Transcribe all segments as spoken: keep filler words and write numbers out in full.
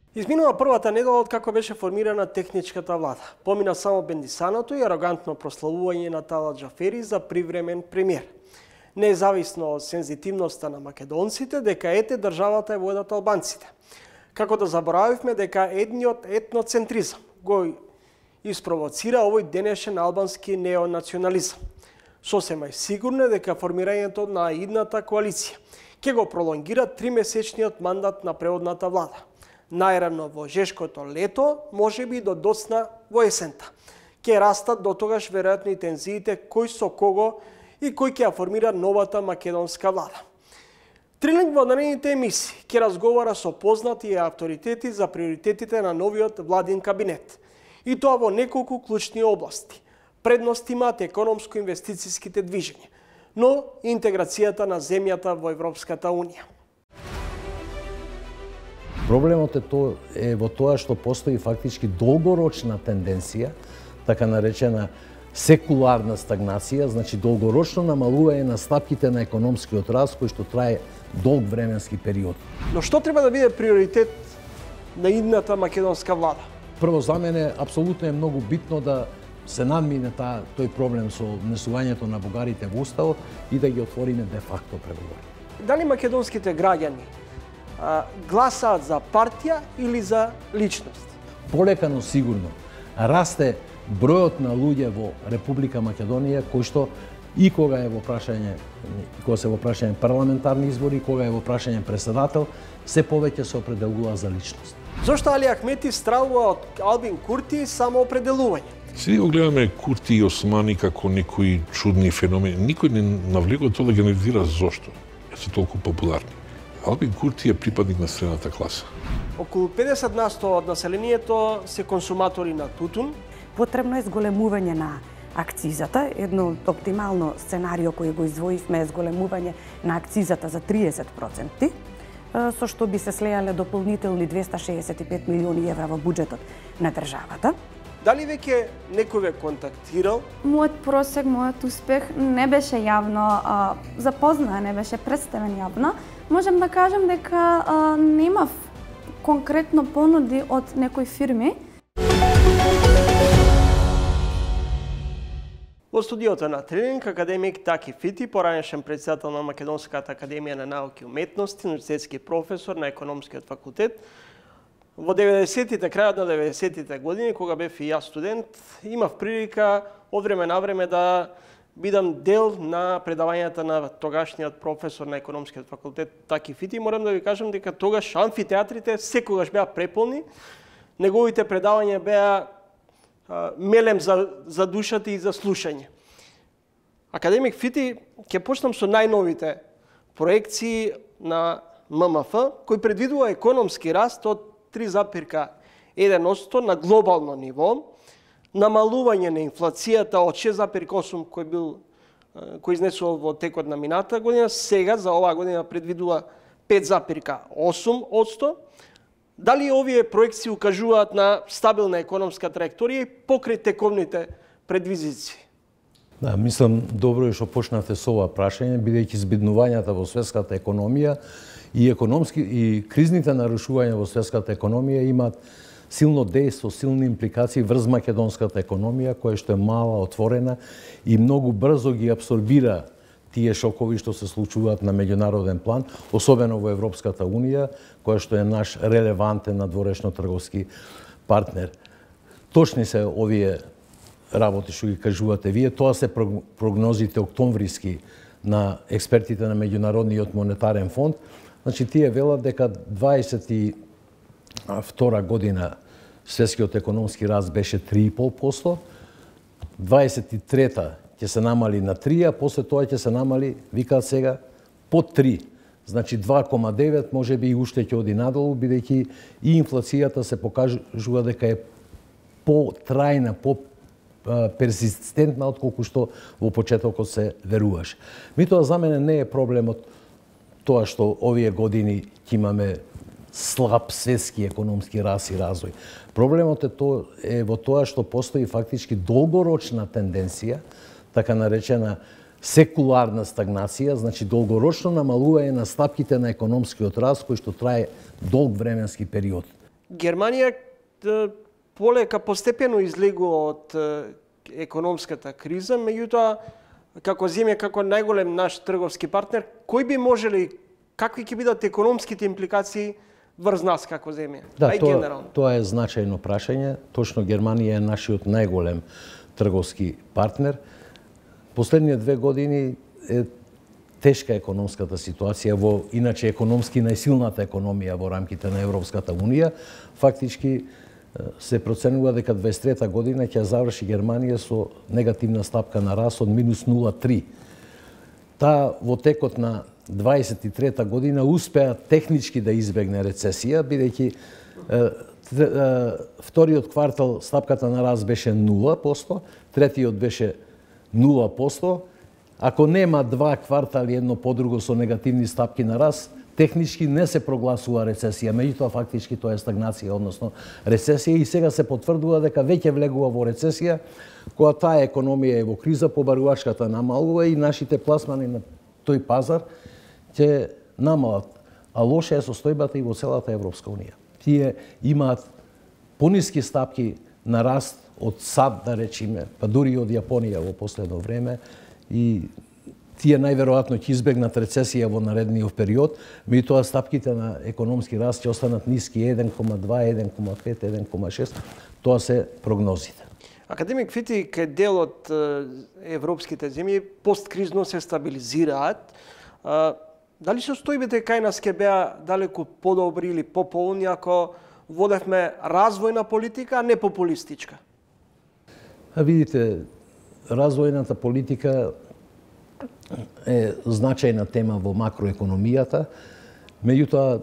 Изминува првата недела од како беше формирана техничката влада. Помина само бендисаното и арогантно прославување на Талат Джафери за привремен премиер. Независно од сензитивноста на македонците, дека ете државата е во едат албанците. Како да заборавивме дека едниот етноцентризам го испровоцира овој денешен албански неонационализам. Сосема е сигурно дека формирањето на идната коалиција ќе го пролонгира тримесечниот мандат на преодната влада. Најрано во жешкото лето, може би до доцна во есента. Ке растат до тогаш веројатно и тензиите кој со кого и кој ќе ја формира новата македонска влада. Трилинг во наредните емисии ќе разговара со познати авторитети за приоритетите на новиот владин кабинет. И тоа во неколку клучни области. Предност имаат економско-инвестицијските движења, но и интеграцијата на земјата во Европската Унија. Проблемот е, то, е во тоа што постои фактички долгорочна тенденција, така наречена секуларна стагнација, значи долгорочно намалување на стапките на економскиот раст кој што трае долг временски период. Но што треба да биде приоритет на идната македонска влада? Прво, за мене апсолутно е многу битно да се надмине таа тој проблем со внесувањето на бугарите во уставот и да ги отвориме де факто преговори. Дали македонските граѓани а, гласаат за партија или за личност? Полека, но сигурно расте бројот на луѓе во Република Македонија кои што и кога е во прашање, кога се во прашање парламентарни избори, кога е во прашање преседател, се повеќе се определува за личност. Зошто Али Ахмети стравува од Албин Курти само определување? Сега го гледаме Курти и Османи како некои чудни феномени. Никој не навлегува тоа да ги анализира зошто се толку популарни. Албин Курти е припадник на средната класа. Околу педесет на сто од населението се консуматори на тутун. Потребно е зголемување на акцизата. Едно оптимално сценарио кој го издвоивме е зголемување на акцизата за триесет проценти, со што би се слеале дополнителни двеста шеесет и пет милиони евра во буџетот на државата. Дали веќе некој ве контактирал? Мојот просек, мојот успех не беше јавно а, запознаа, не беше представен јавно. Можем да кажем дека а, немав конкретно понуди од некои фирми. Во студиото на Трилинг, академик Таки Фити, поранешен председател на Македонската академија на науки и уметности, универзитетски професор на економскиот факултет. Во деветдесетите, крајот на деветдесетите години, кога бев и јас студент, имав прилика од време на време да бидам дел на предавањата на тогашниот професор на економскиот факултет Таки Фити. Морам да ви кажам дека тогаш амфитеатрите секогаш беа преполни. Неговите предавања беа а, мелем за, за душата и за слушање. Академик Фити, ќе почнам со најновите проекции на М М Ф, кој предвидува економски раст од три запирка еден одсто на глобално ниво, намалување на инфлацијата од шест запирка осум кој бил кој изнесувал во текот на минатата година, сега за оваа година предвидува пет запирка осум одсто. Дали овие проекции укажуваат на стабилна економска траекторија и покрај тековните предвидици? Да, мислам добро е што почнавте со ова прашање, бидејќи збиднувањата во светската економија и економски и кризните нарушувања во светската економија имаат силно дејство, силни импликации врз македонската економија, која што е мала, отворена и многу брзо ги абсорбира тие шокови што се случуваат на меѓународен план, особено во Европската Унија, која што е наш релевантен надворешно трговски партнер. Точни се овие работи што ги кажувате вие, тоа се прогнозите октомвриски на експертите на Меѓународниот монетарен фонд. Значи, тие велат дека дваесет и втора година светскиот економски раст беше три и пол проценти, дваесет и трета ќе се намали на три, а после тоа ќе се намали, викаат сега, под три. Значи два кома девет, може би и уште ќе оди надолу, бидејќи и инфлацијата се покажува дека е по-трајна, по-персистентна отколку што во почетокот се веруваше. Меѓутоа, за мене не е проблемот тоа што овие години ќе имаме слаб светски економски раст и развој. Проблемот е, то, е во тоа што постои фактички долгорочна тенденција, така наречена секуларна стагнација, значи долгорочно намалување на стапките на економскиот раст кој што трае долг временски период. Германија полека постепено излегува од економската криза, меѓутоа како земја, како најголем наш трговски партнер, кој би можели, какви ќе бидат економските импликации врз нас како земја? Да, Ај тоа, генерално. тоа е значајно прашање. Точно Германија е нашиот најголем трговски партнер. Последниот две години е тешка економската ситуација во иначе економски најсилната економија во рамките на Европската унија. Фактички се проценува дека дваесет и трета година ќе заврши Германија со негативна стапка на раст од минус нула целу три. Таа во текот на дваесет и трета година успеа технички да избегне рецесија, бидејќи вториот квартал стапката на раст беше нула проценти, третиот беше нула проценти. Ако нема два квартали едно по друго со негативни стапки на раст, технички не се прогласува рецесија, меѓутоа фактички тоа е стагнација, односно рецесија, и сега се потврдува дека веќе влегува во рецесија, кога таа економија е во криза, побарувачката намалува и нашите пласмани на тој пазар ќе намалат. А лоша е состојбата и во целата Европска унија. Тие имаат пониски стапки на раст од САД, да речеме, па дури и од Јапонија во последно време, и тие најверојатно ќе избегнат рецесија во наредниот период, меѓутоа стапките на економски раст ќе останат ниски еден кoma два, еден кoma пет, еден кoma шест. Тоа се прогнозите. Академик Фити, кај дел од европските земји посткризно се стабилизираат. Дали состојбите кај нас ќе беа далеку подобри или пополни ако водевме развојна политика, а не популистичка? А видите, развојната политика е значајна тема во макроекономијата, меѓутоа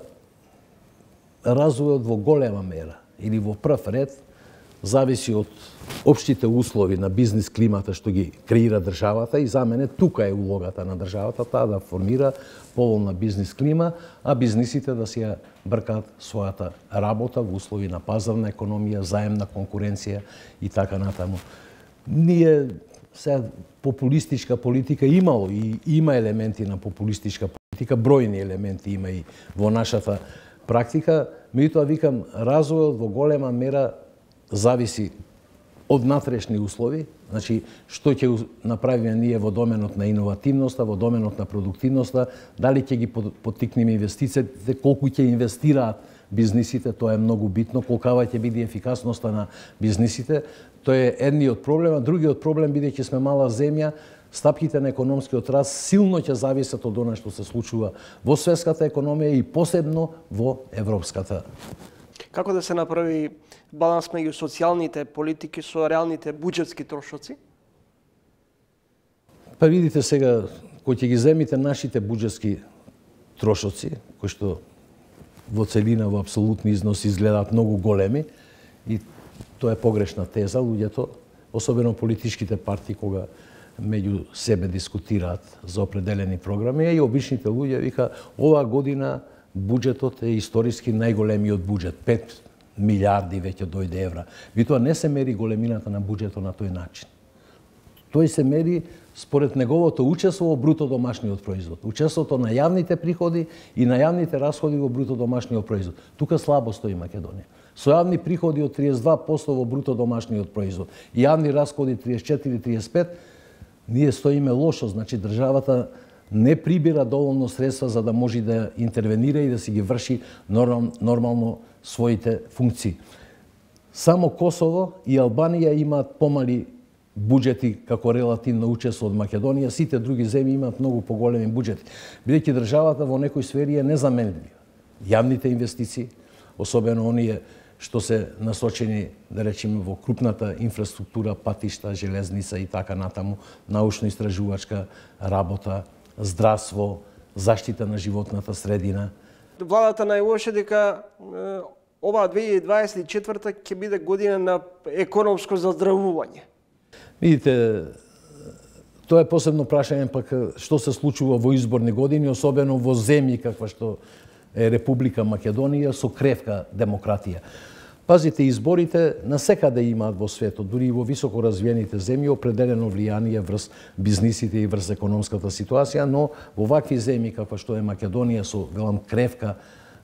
развојот во голема мера или во прв ред зависи од општите услови на бизнис климата што ги креира државата, и за мене тука е улогата на државата, таа да формира поволна бизнис клима, а бизнисите да си ја бркаат својата работа во услови на пазарна економија, заемна конкуренција и така натаму. Ние сега популистичка политика имало и има елементи на популистичка политика, бројни елементи има и во нашата практика, меѓутоа викам, развојот во голема мера зависи од натрешни услови, значи што ќе направиме ние во доменот на иновативноста, во доменот на продуктивноста, дали ќе ги поттикнеме инвестициите, колку ќе инвестираат бизнисите, тоа е многу битно, колкава ќе биде ефикасноста на бизнисите. Тоа е едниот проблем, а другиот проблем, бидејќи сме мала земја, стапките на економскиот раст силно ќе зависат од она што се случува во светската економија и посебно во европската. Како да се направи баланс меѓу социјалните политики со реалните буџетски трошоци? Па видите сега, кој ќе ги земите нашите буџетски трошоци, кои што во целина, во апсолутни износи изгледаат многу големи, и тоа е погрешна теза, луѓето, особено политичките партии, кога меѓу себе дискутираат за определени програми, и обичните луѓе вика, оваа година буџетот е историски најголемиот буџет, пет милиарди веќе дојде евра. Би тоа не се мери големината на буџетот на тој начин. Тој се мери според неговото учество во бруто домашниот производ, учеството на јавните приходи и на јавните расходи во бруто домашниот производ. Тука слабо стои Македонија. Со јавни приходи од триесет и два проценти во бруто домашниот производ и јавни расходи триесет и четири до триесет и пет, ние стоиме лошо, значи државата не прибира доволно средства за да може да интервенира и да си ги врши нормал, нормално своите функции. Само Косово и Албанија имаат помали буџети како релативно учество од Македонија, сите други земји имаат многу поголеми буџети, бидејќи државата во некои сфери е незаменлива. Јавните инвестиции, особено оние што се насочени, да речеме, во крупната инфраструктура, патишта, железница и така натаму, научно-истражувачка работа, здравство, заштита на животната средина. Владата најлоше дека оваа две илјади дваесет и четврта ќе биде година на економско заздравување. Видите, тоа е посебно прашање пак што се случува во изборни години, особено во земји каква што е Република Македонија со кревка демократија. Пазите, изборите насекаде имаат во светот, дури и во високо развиените земји, определено влијание врз бизнисите и врз економската ситуација, но во вакви земји каква што е Македонија со велам кревка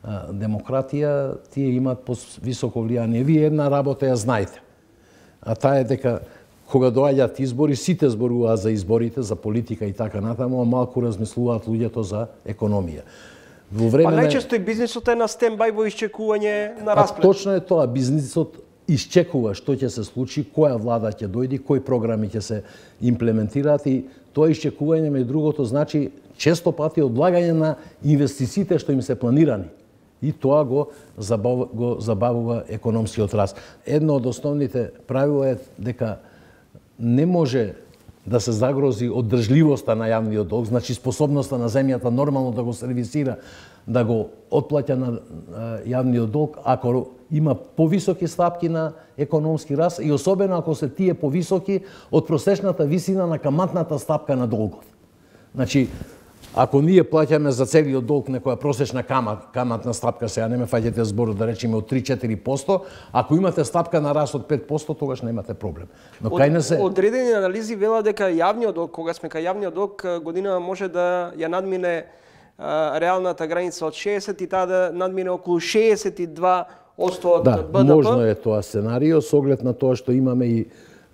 демократија, тие имаат високо влијание. Вие една работа ја знаете, а таа е дека кога доаѓаат избори, сите зборуваат за изборите, за политика и така натаму, а малку размислуваат луѓето за економија. Во време па најчесто и бизнисот е на стендбај во исчекување на расплет. А точно е тоа, бизнисот исчекува што ќе се случи, која влада ќе дојде, кои програми ќе се имплементираат и тоа исчекување меѓу другото значи често пати одлагање на инвестициите што им се планирани. И тоа го забавува, го забавува економскиот раст. Едно од основните правила е дека не може да се загрози оддржливоста на јавниот долг, значи способноста на земјата нормално да го сервисира, да го отплаќа на јавниот долг, ако има повисоки стапки на економски раст и особено ако се тие повисоки од просечната висина на каматната стапка на долгот. Значи, ако ние плаќаме за целиот долг некоја просечна камат, каматна стапка, сега не ме фаќате зборот да речеме од три-четири проценти, ако имате стапка на раст од пет проценти, тогаш немате проблем. Но кај не се одредени анализи велат дека јавниот долг, кога сме кај јавниот долг, година може да ја надмине а, реалната граница од шеесет и таа да надмине околу шеесет и два одсто од да, Б Д П. Можно е тоа сценарио со оглед на тоа што имаме и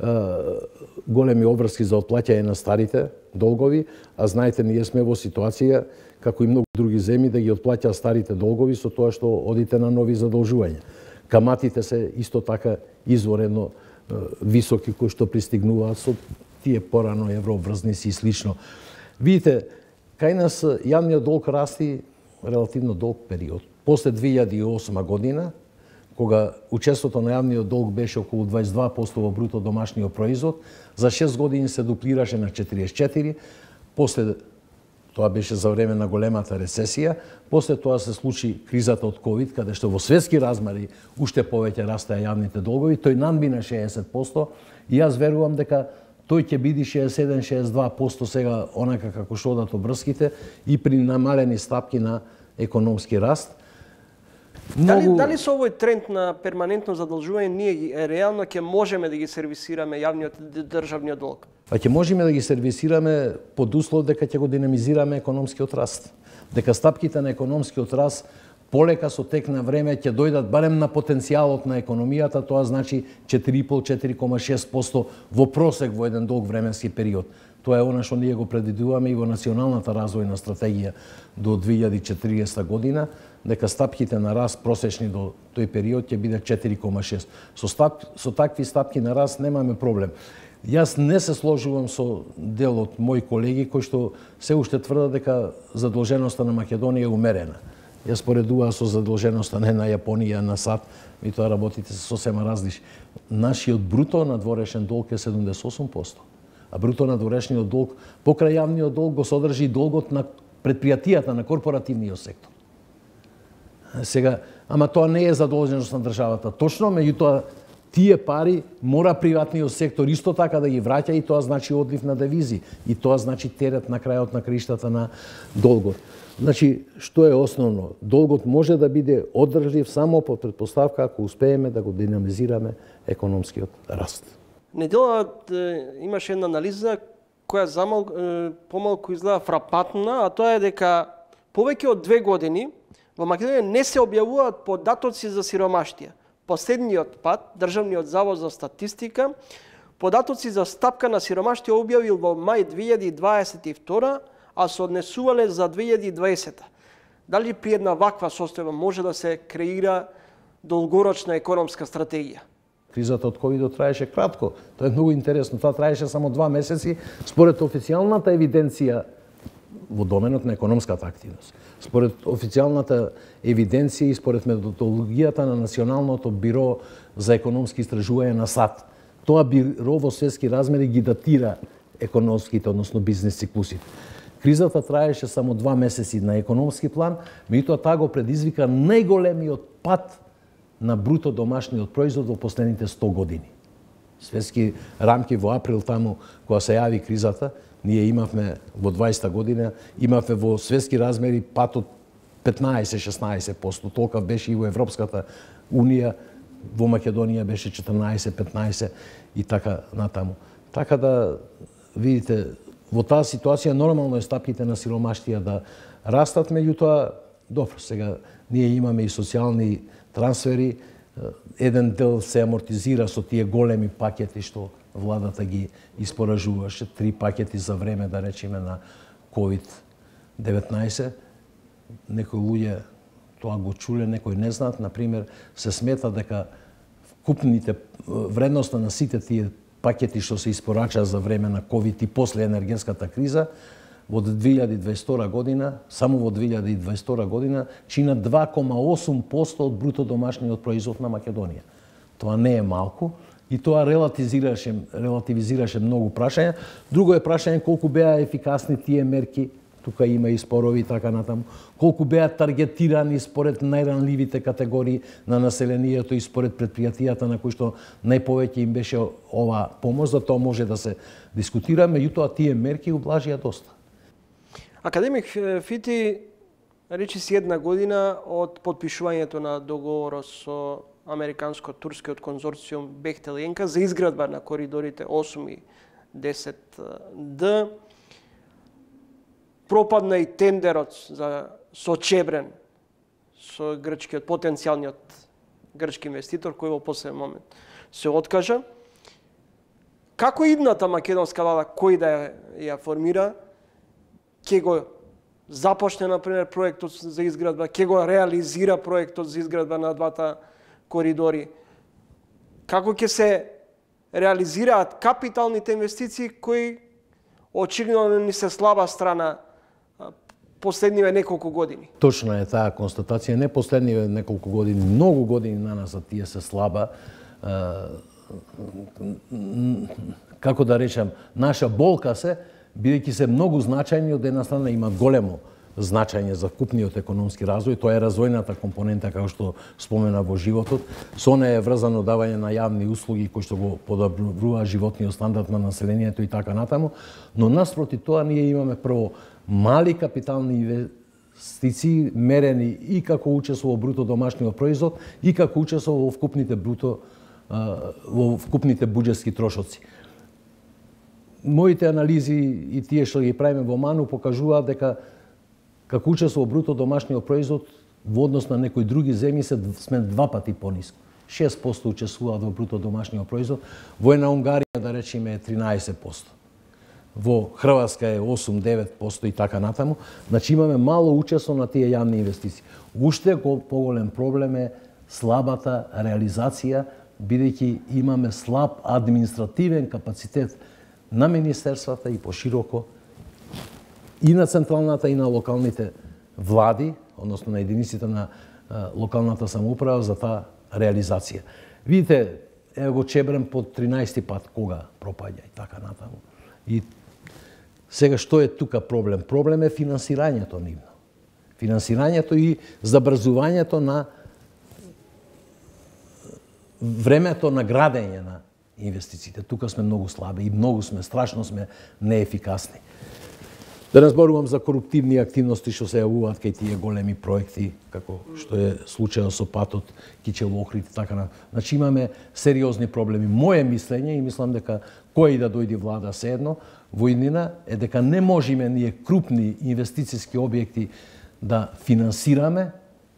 големи обврски за отплаќање на старите долгови, а знаете, ние сме во ситуација, како и многу други земји, да ги отплаќаат старите долгови со тоа што одите на нови задолжувања. Каматите се исто така изворедно високи, кои што пристигнуваат со тие порано еврообврзници и слично. Видите, кај нас јавниот долг расти релативно долг период. После две илјади и осма година, кога учеството на јавниот долг беше околу дваесет и два проценти во бруто домашниот производ, за шест години се дуплираше на четириесет и четири, после тоа беше за време на големата рецесија, после тоа се случи кризата од ковид, каде што во светски размери уште повеќе растеа јавните долгови, тој надмина шеесет проценти и јас верувам дека тој ќе биде шеесет и еден до шеесет и два проценти сега онака како што одат обврските и при намалени стапки на економски раст. Дали, дали со овој тренд на перманентно задолжување ние реално ќе можеме да ги сервисираме јавниот државниот долг? Па ќе можеме да ги сервисираме под услов дека ќе го динамизираме економскиот раст. Дека стапките на економскиот раст полека со тек на време ќе дојдат барем на потенцијалот на економијата, тоа значи четири и пол до четири и шест проценти во просек во еден долг временски период. Тоа е она што ние го предвидуваме и во националната развојна стратегија до две илјади и четириесета година, дека стапките на раст просечни до тој период ќе биде четири и шест. Со, стап, со такви стапки на раст немаме проблем. Јас не се сложувам со дел од мои колеги кои што се уште тврдат дека задолженоста на Македонија е умерена. Јас поредувам со задолженоста не на Јапонија, на САД, и тоа работите се сосема различни. Нашиот бруто надворешен долг е седумдесет и осум проценти. А бруто надворешниот долг, покрај јавниот долг, го содржи и долгот на предпријатијата, на корпоративниот сектор. Сега, ама тоа не е задолженост на државата. Точно, меѓутоа, тие пари мора приватниот сектор исто така да ги враќа и тоа значи одлив на девизи. И тоа значи терет на крајот на краиштата на долгот. Значи, што е основно? Долгот може да биде одржлив само по предпоставка ако успееме да го динамизираме економскиот раст. Недела имаше една анализа која замал, помалку изгледа фрапантна, а тоа е дека повеќе од две години во Македонија не се објавуваат податоци за сиромаштија. Последниот пат Државниот завод за статистика податоци за стапка на сиромаштија објавил во мај две илјади дваесет и втора, а се однесувале за две илјади и дваесета. Дали при една ваква состојба може да се креира долгорочна економска стратегија? Кризата од ковидот траеше кратко. Тоа е многу интересно. Тоа траеше само два месеци според официјалната евиденција во доменот на економската активност. Според официјалната евиденција и според методологијата на Националното биро за економски истражувања на САД. Тоа биро во светски размери ги датира економските, односно бизнес циклусите. Кризата траеше само два месеци на економски план, меѓутоа таа го предизвика најголемиот пат на бруто домашниот производ во последните сто години. Светски рамки во април таму, кога се јави кризата, ние имавме во дваесета година, имавме во светски размери пат од петнаесет до шеснаесет проценти. Толка беше и во Европската Унија, во Македонија беше четрнаесет до петнаесет и така натаму. Така да, видите, во таа ситуација нормално е стапките на сиромаштија да растат, меѓутоа добро, сега ние имаме и социјални трансфери, еден дел се амортизира со тие големи пакети што владата ги испоражуваше, три пакети за време, да речеме, на ковид деветнаесет. Некои луѓе тоа го чуле, некои не знаат. Например, се смета дека вкупните вредноста на сите тие пакети што се испорачаа за време на ковид и после енергетската криза, во две илјади и дваесет година, само во две илјади и дваесет година, чина два кома осум проценти од бруто домашниот производ на Македонија. Тоа не е малку и тоа релативизираше, релативизираше многу прашања. Друго е прашање колку беа ефикасни тие мерки, тука има и спорови и така натаму, колку беа таргетирани според најранливите категории на населението и според предпријатијата на кои што најповеќе им беше ова помош, за тоа може да се дискутира, меѓутоа тие мерки ублажија доста. Академик Фити, речи си една година од подпишувањето на договорот со американско-турскиот конзорциум Бехтел-Енка за изградба на коридорите осум и десет Д. Пропадна и тендерот за со Чебрен, со грчкиот потенцијалниот грчки инвеститор кој во последен момент се откажа. Како идната македонска влада, кој да ја формира, ќе го започне, например, проектот за изградба, ќе го реализира проектот за изградба на двата коридори? Како ќе се реализираат капиталните инвестиции кои очигледно ни се слаба страна последниве неколку години? Точна е таа констатација. Не последниве неколку години, многу години на нас тие се слаба. Како да речам, наша болка се, бидејќи се многу значајни, од една страна имат големо значење за вкупниот економски развој, тоа е развојната компонента, како што спомена во животот. Со неја е врзано давање на јавни услуги кои што го подобрува животниот стандард на населението и така натаму, но наспроти тоа ние имаме прво мали капитални инвестиции мерени и како учество во бруто домашниот производ и како учество во вкупните бруто во вкупните буџетски трошоци. Моите анализи и тие што ги правиме во МАНУ покажуваат дека како учество во бруто домашниот производ во однос на некои други земји се сме два пати пониско. шест проценти учествуваат во бруто домашниот производ, во една Унгарија да речеме е тринаесет проценти. Во Хрватска е осум до девет проценти и така натаму. Значи имаме мало учество на тие јавни инвестиции. Уште поголем проблем е слабата реализација, бидејќи имаме слаб административен капацитет на министерствата и пошироко и на централната и на локалните влади, односно на единиците на локалната самоуправа за таа реализација. Видите, ево го Чебрен по тринаесети пат кога пропаѓа и така натаму. И сега што е тука проблем? Проблем е финансирањето нивно. Финансирањето и забрзувањето на времето на градење на инвестициите. Тука сме многу слаби и многу сме, страшно сме неефикасни. Да не зборувам за коруптивни активности што се јавуваат кај тие големи проекти, како што е случајот со патот Кичево-Охрид и така на. Значи имаме сериозни проблеми. Моje мислење и мислам дека која и да дојде влада седно, во иднина е дека не можеме ние крупни инвестициски објекти да финансираме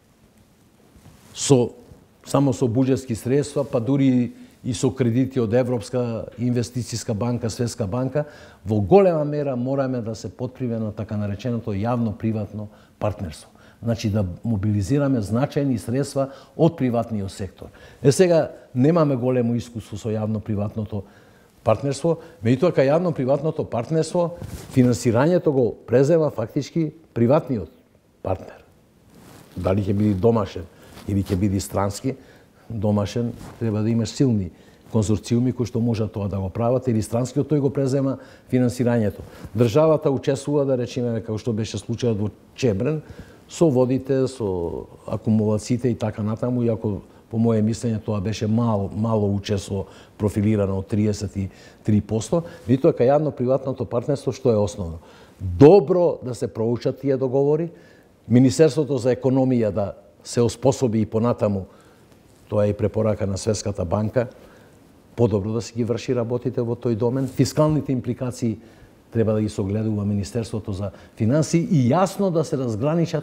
со само со буџетски средства, па дури и со кредити од Европска инвестициска банка, Светска банка, во голема мера мораме да се потприме на така нареченото јавно-приватно партнерство. Значи да мобилизираме значајни средства од приватниот сектор. Е сега немаме големо искуство со јавно-приватното партнерство, меѓутоа кај јавно-приватното партнерство финансирањето го презема фактички приватниот партнер. Дали ќе биде домашен или ќе биде странски, домашен треба да имаш силни конзорциуми кои што можат тоа да го прават, или странскиот тој го презема финансирањето. Државата учествува, да речеме, како што беше случајот во Чебрен, со водите, со акумулациите и така натаму, иако по моје мислење тоа беше мало, мало учество профилирано од триесет и три проценти, меѓутоа кај јавно-приватното партнерство што е основно? Добро да се проучат тие договори, Министерството за економија да се оспособи и понатаму, тоа е и препорака на Светската банка, подобро да се ги врши работите во тој домен. Фискалните импликации треба да ги согледува Министерството за финансии и јасно да се разграничат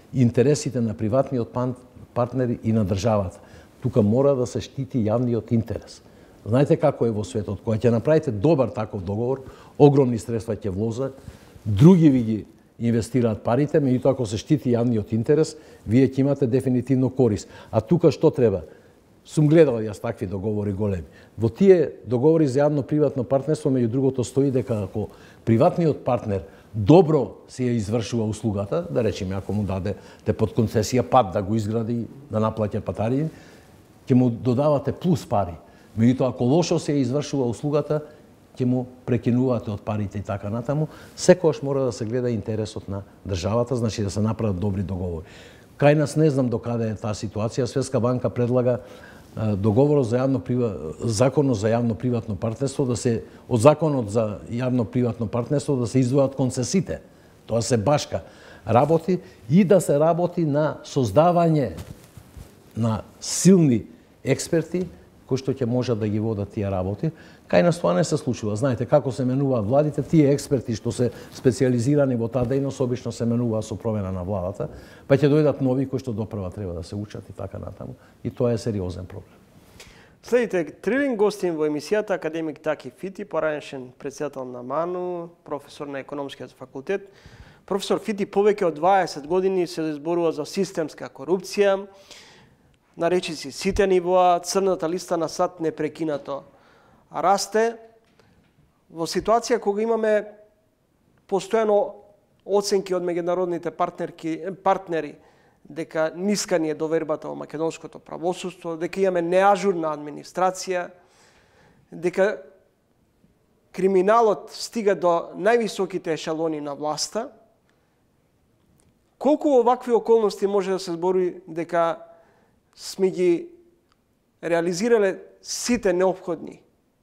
интересите на приватниот партнери и на државата. Тука мора да се штити јавниот интерес. Знаете како е во светот, кога ќе направите добар таков договор, огромни средства ќе вложат, други ви ги инвестираат парите, меѓутоа ако се штити јавниот интерес, вие ќе имате дефинитивно корис. А тука што треба? Сум гледал јас такви договори големи. Во тие договори за јавно-приватно партнерство, меѓу другото стои дека ако приватниот партнер добро се ја извршува услугата, да речеме ако му даде те под концесија пат да го изгради, да наплаќа патари, ќе му додавате плюс пари. Меѓутоа ако лошо се ја извршува услугата, ќе му прекинувате од парите и така натаму. Секогаш мора да се гледа интересот на државата, значи да се направат добри договори. Кај нас не знам докаде е таа ситуација. Светска банка предлага договорот за јавно законот за јавно-приватно партнерство да се од законот за јавно-приватно партнерство да се издвојат концесите. Тоа се башка работи и да се работи на создавање на силни експерти кои што ќе можат да ги водат тие работи. Кај нас тоа не се случува. Знаете како се менуваат владите, тие експерти што се специјализирани во таа дејност обично се менуваат со промена на владата, па ќе дојдат нови кои што допрва треба да се учат и така натаму. И тоа е сериозен проблем. Следите трилин гостин во емисијата академик Таки Фити, поранешен председател на МАНУ, професор на економскиот факултет. Професор Фити повеќе од дваесет години се зборува за системска корупција, на речиси сите нивоа, црната листа на САД непрекинато расте во ситуација кога имаме постојано оценки од меѓународните партнерки партнери дека ниска ни е довербата во македонското правосудство, дека имаме неажурна администрација, дека криминалот стига до највисоките ешелони на власта. Колку овакви околности може да се збори дека сме ги реализирале сите неопходни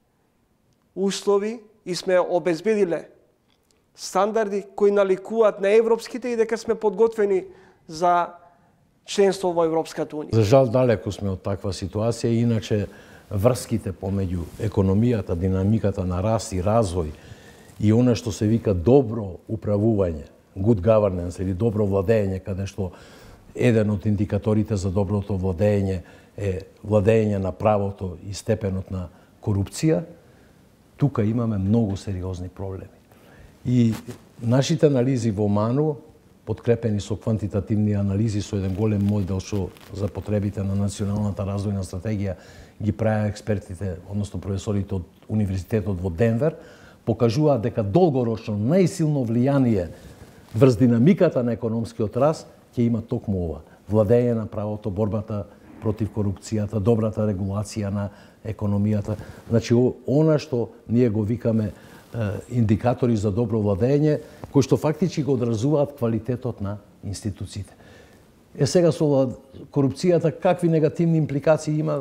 услови и сме обезбедиле стандарди кои наликуваат на европските и дека сме подготвени за членство во Европската унија. За жал далеко сме од таква ситуација, иначе врските помеѓу економијата, динамиката на раст и развој и она што се вика добро управување, good governance или добро владење, каде што еден од индикаторите за доброто владење е владење на правото и степенот на корупција, тука имаме многу сериозни проблеми. И нашите анализи во МАНУ, подкрепени со квантитативни анализи, со еден голем модел што за потребите на националната развојна стратегија ги правеа експертите, односно професорите од Универзитетот во Денвер, покажуваат дека долгорочно најсилно влијание врз динамиката на економскиот раст ќе има токму ова. Владење на правото, борбата против корупцијата, добрата регулација на економијата. Значи, она што ние го викаме индикатори за добро владење, кои што фактички го одразуваат квалитетот на институциите. Е сега со корупцијата какви негативни импликации има,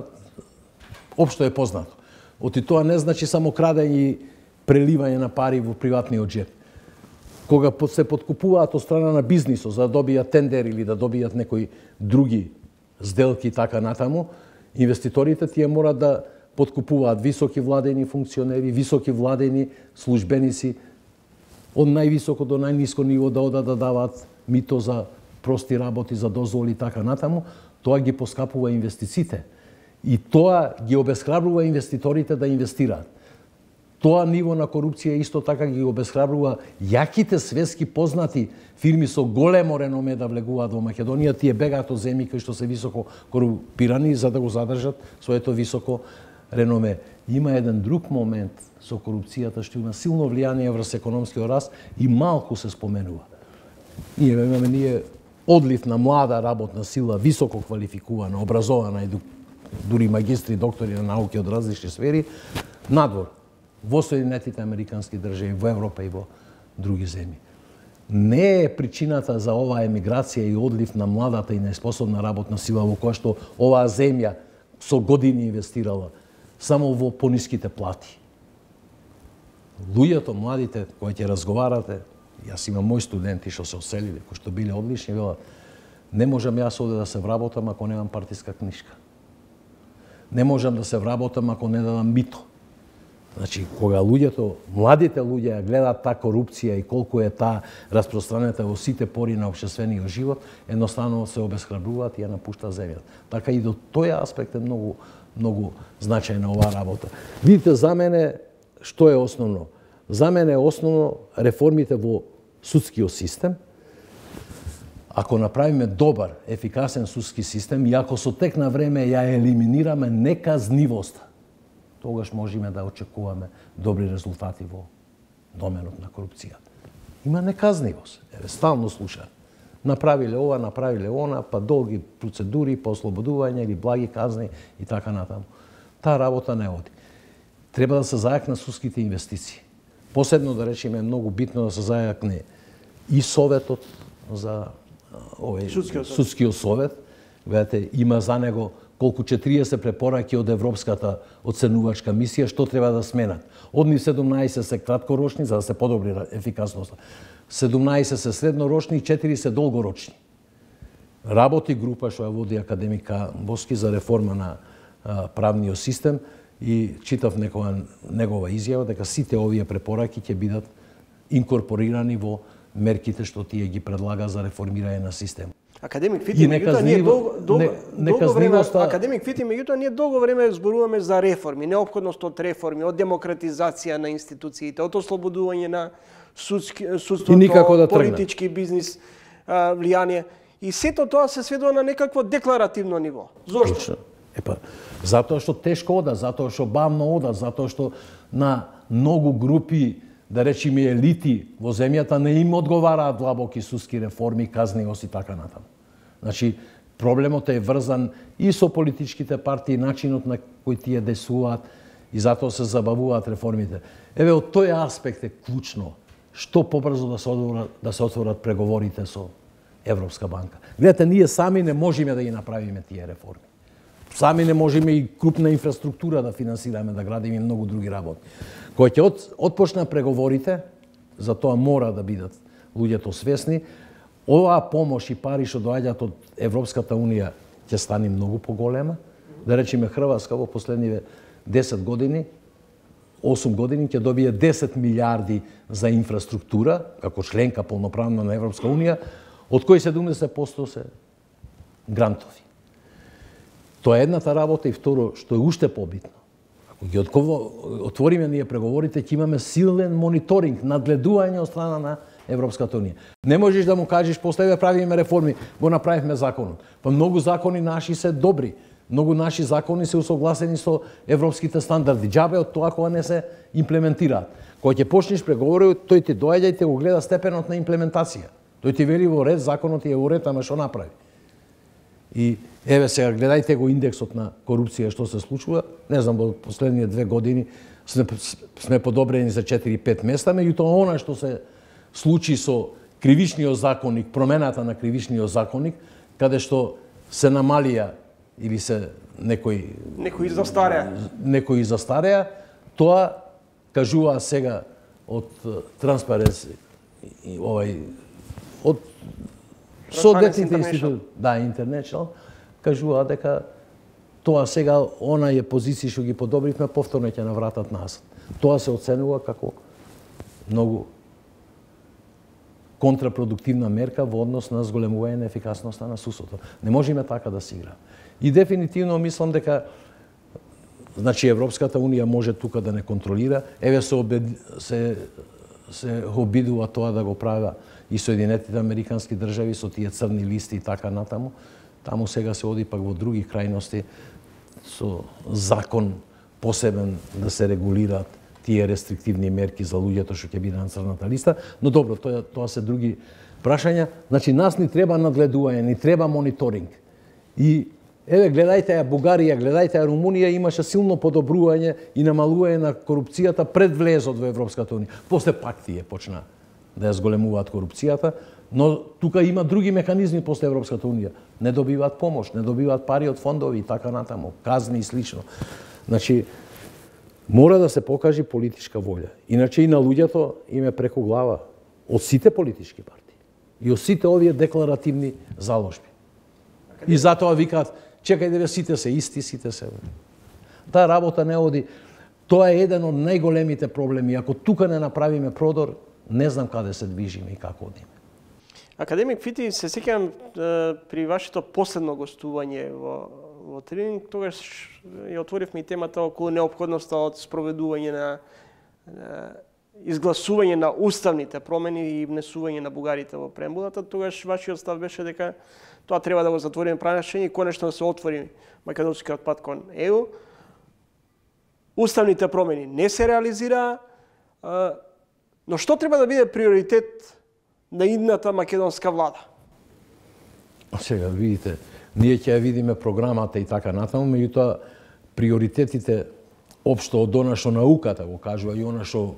општо е познато. Оти тоа не значи само крадење и преливање на пари во приватниот джеб. Кога се подкупуваат од страна на бизнисот за да добијат тендер или да добијат некои други сделки така натаму, инвеститорите тие морат да подкупуваат високи владени функционери, високи владени службеници, од највисоко до најниско ниво да одат да даваат мито за прости работи, за дозволи и така натаму, тоа ги поскапува инвестициите. И тоа ги обесхрабрува инвеститорите да инвестираат. Тоа ниво на корупција исто така ги обесхрабрува јаките светски познати фирми со големо реноме да влегуваат во Македонија. Тие бегаат од земји кои што се високо корумпирани за да го задржат своето високо реноме. Има еден друг момент со корупцијата што има силно влијание врз економскиот раст и малку се споменува. Ние имаме ние одлив на млада работна сила, високо квалификувана, образована и дури магистри, доктори на науки од различни сфери надвор во Соединетите американски држави, во Европа и во други земји. Не е причината за оваа емиграција и одлив на младата и неспособна работна сила во која што оваа земја со години инвестирала само во пониските плати. Луѓето, младите, кои ќе разговарате, јас имам мои студенти што се оселиле, кои што биле одлични, велат, не можам јас овде да се вработам ако немам партиска книжка. Не можам да се вработам ако не дадам мито. Значи, кога луѓето, младите луѓе гледаат таа корупција и колку е таа распространета во сите пори на општествениот живот, едноставно се обесхрабруваат и ја напуштаат земјата. Така и до тој аспект е многу многу значајна оваа работа. Видите, за мене што е основно? За мене е основно реформите во судскиот систем. Ако направиме добар, ефикасен судски систем и ако со тек на време ја елиминираме неказнивоста, тогаш можеме да очекуваме добри резултати во доменот на корупцијата. Има неказнивост. Еве, стално слушам. Направиле ова, направиле она, па долги процедури, па ослободување или благи казни и така натаму. Таа работа не оди. Треба да се зајакне судските инвестиции. Посебно, да речеме, е многу битно да се зајакне и советот за овој судскиот, судскиот совет. Видете, има за него колку четириесет препораки од Европската оценувачка мисија што треба да сменат. Од нив седумнаесет се краткорочни за да се подобри ефикасноста. седумнаесет се среднорочни и четири се долгорочни. Работи група што ја води академика Боски за реформа на а, правниот систем и читав некоја негова изјава дека сите овие препораки ќе бидат инкорпорирани во мерките што тие ги предлага за реформирање на систем. Академик Фити, меѓутоа ние долго, долго, не, долго време, академик Фити, меѓутоа ние долго време зборуваме за реформи, неопходност од реформи, од демократизација на институциите, од ослободување на судски, судството, да политички бизнис а, влијание. И сето тоа се сведува на некакво декларативно ниво. Зошто? Епа, затоа што тешко ода, затоа што бавно ода, затоа што на многу групи, да речеме елити во земјата не им одговараат длабоки судски реформи, казниост и така натаму. Значи, проблемот е врзан и со политичките партии, начинот на кој тие действуваат и затоа се забавуваат реформите. Еве, од тој аспект е клучно што побрзо да се отворат, да се отворат преговорите со Европска банка. Гледате, ние сами не можеме да ги направиме тие реформи. Сами не можеме и крупна инфраструктура да финансираме, да градиме и многу други работи. Кој ќе от, отпочна преговорите, за тоа мора да бидат луѓето свесни, оваа помош и пари што доаѓаат од Европската унија ќе стане многу поголема. Да речеме, Хрватска во последниве десет години, осум години ќе добие десет милиарди за инфраструктура, како членка полноправна на Европска унија, од кои седумдесет проценти се грантови. Тоа е едната работа и второ, што е уште побитно. Ако ги отвориме ние преговорите, ќе имаме силен мониторинг, надгледување од страна на Европската унија. Не можеш да му кажеш, после ве правиме реформи, го направивме законот. Па многу закони наши се добри. Многу наши закони се усогласени со европските стандарди. Џабе од тоа кога не се имплементираат. Кога ќе почнеш преговори, тој ти доаѓа и те го гледа степенот на имплементација. Тој ти вели во ред, законот е во ред, ама што направи? И еве сега гледајте го индексот на корупција што се случува. Не знам, во последните две години сме, сме подобрени за четири-пет места, меѓутоа она што се случи со кривичниот законник, промената на кривичниот законник, каде што се намалија или се некои некои застареа, некои застареа, тоа кажува сега од Transparency овај од соодветните институции, да, International, кажува дека тоа сега оние позиции што ги подобривме повторно ќе навратат назад. Тоа се оценува како многу контрапродуктивна мерка во однос на зголемување на ефикасноста на судството. Не можеме така да се играат. И дефинитивно мислам дека значи Европската унија може тука да не контролира. Еве се обед... се се обидува тоа да го правя и Соединетите американски држави со тие црни листи и така натаму. Таму сега се оди пак во други крајности со закон посебен да се регулираат тие рестриктивни мерки за луѓето што ќе бидат на црната листа, но добро, тоа тоа се други прашања. Значи нас ни треба надгледување, ни треба мониторинг. И еве гледајте ја Бугарија, гледајте ја Румунија, имаше силно подобрување и намалување на корупцијата пред влезот во Европската унија. После пак тие почна да ја зголемуваат корупцијата, но тука има други механизми после Европската унија. Не добиваат помош, не добиваат пари од фондови и така натаму, казни и слично. Значи мора да се покажи политичка волја. Иначе и на луѓето им е преку глава од сите политички партии и од сите овие декларативни заложби. И затоа викаат, чекајте ве, сите се исти, сите се. Таа работа не оди. Тоа е еден од најголемите проблеми. Ако тука не направиме продор, не знам каде се движиме и како одиме. Академик Фити, се сеќавам при вашето последно гостување во, во тренинг, тогаш ја отворивме и темата околу неопходноста од спроведување на, на изгласување на уставните промени и внесување на бугарите во преамбулата. Тогаш вашиот став беше дека тоа треба да го затвориме прашање и конечно да се отвори македонскиот пат кон Е У. Уставните промени не се реализираа, но што треба да биде приоритет на идната македонска влада? Сега, видите, ние ќе ја видиме програмата и така натаму, меѓутоа приоритетите општо од она што науката го кажува и она што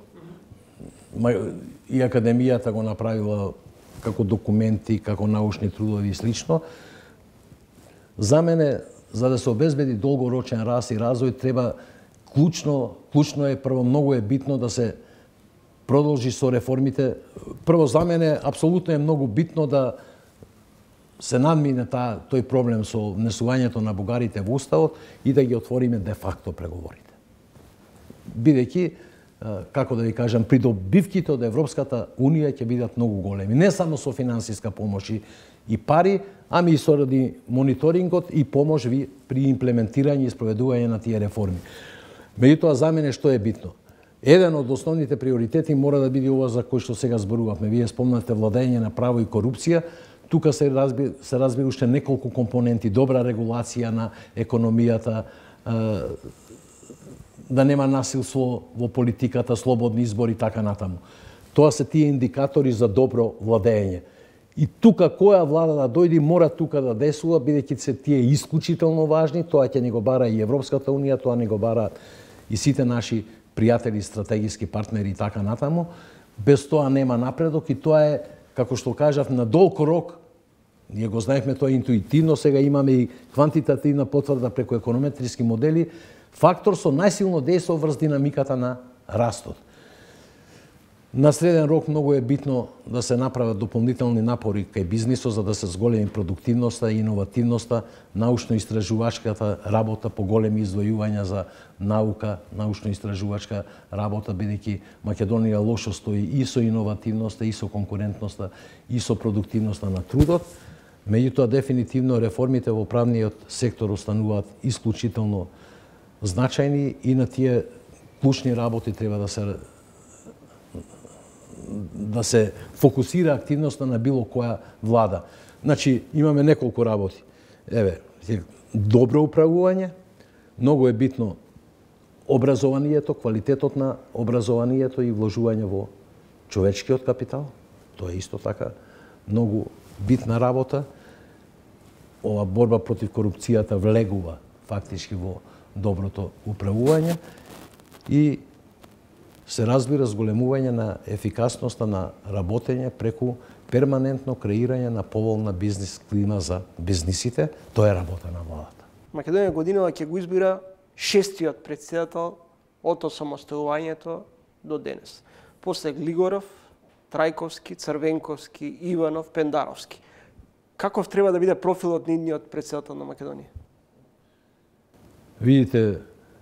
и академијата го направила како документи, како научни трудови и слично, за мене, за да се обезбеди долгорочен раст и развој, треба клучно, клучно е, прво многу е битно да се продолжи со реформите. Прво, за мене, апсолутно е многу битно да се надмине таа, тој проблем со внесувањето на бугарите во Уставот и да ги отвориме де-факто преговорите. Бидејќи, како да ви кажам, придобивките од Европската Унија ќе бидат многу големи. Не само со финансиска помош и пари, ами и соради мониторингот и помош при имплементирање и спроведување на тие реформи. Меѓутоа, за мене што е битно? Еден од основните приоритети мора да биде ова за кој што сега зборувавме. Вие спомнате владење на право и корупција. Тука се разби, се разбира уште неколку компоненти, добра регулација на економијата, да нема насилство во политиката, слободни избори и така натаму. Тоа се тие индикатори за добро владење. И тука која влада да дојде мора тука да десува, бидејќи се тие исклучително важни, тоа ќе ни го бара и Европската Унија, тоа ни го бара и сите наши пријатели, стратегиски партнери и така натаму. Без тоа нема напредок и тоа е, како што кажав, на долг рок. Ние го знаевме тоа интуитивно, сега имаме и квантитативна потврда преку економетриски модели, фактор со најсилно дејство врз динамиката на растот. На среден рок многу е битно да се направат дополнителни напори кај бизнисот за да се зголеми продуктивноста и иновативноста, научно-истражувачката работа, по големи издвојувања за наука, научно-истражувачка работа, бидејќи Македонија лошо стои и со иновативноста, и со конкурентноста, и со продуктивноста на трудот. Меѓутоа, дефинитивно реформите во правниот сектор остануваат исклучително значајни и на тие клучни работи треба да се да се фокусира активноста на било која влада. Значи, имаме неколку работи. Еве, добро управување, многу е битно образованието, квалитетот на образованието и вложување во човечкиот капитал. Тоа е исто така многу битна работа. Ова борба против корупцијата влегува фактички во доброто управување и се разбира зголемување на ефикасноста на работење преку перманентно креирање на поволна бизнис клима за бизнисите. Тоа е работа на владата. Македонија годинава ќе го избира шестиот претседател од осамостојувањето до денес. После Глигоров, Трајковски, Црвенковски, Иванов, Пендаровски. Каков треба да биде профилот на идниот претседател на Македонија? Видите,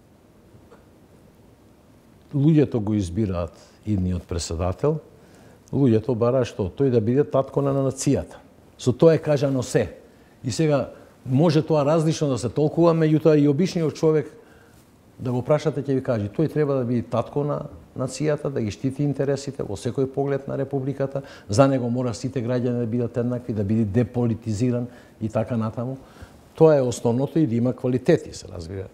луѓето го избираат идниот претседател, луѓето бараат што? Тој да биде татко на нацијата. Со тоа е кажано се. И сега, може тоа различно да се толкува, меѓутоа и обичниот човек, да го прашате, ќе ви каже, тој треба да биде татко на нацијата, да ги штити интересите во секој поглед на републиката, за него мора сите граѓани да бидат еднакви, да биде деполитизиран и така натаму. Тоа е основното и да има квалитети, се разбира.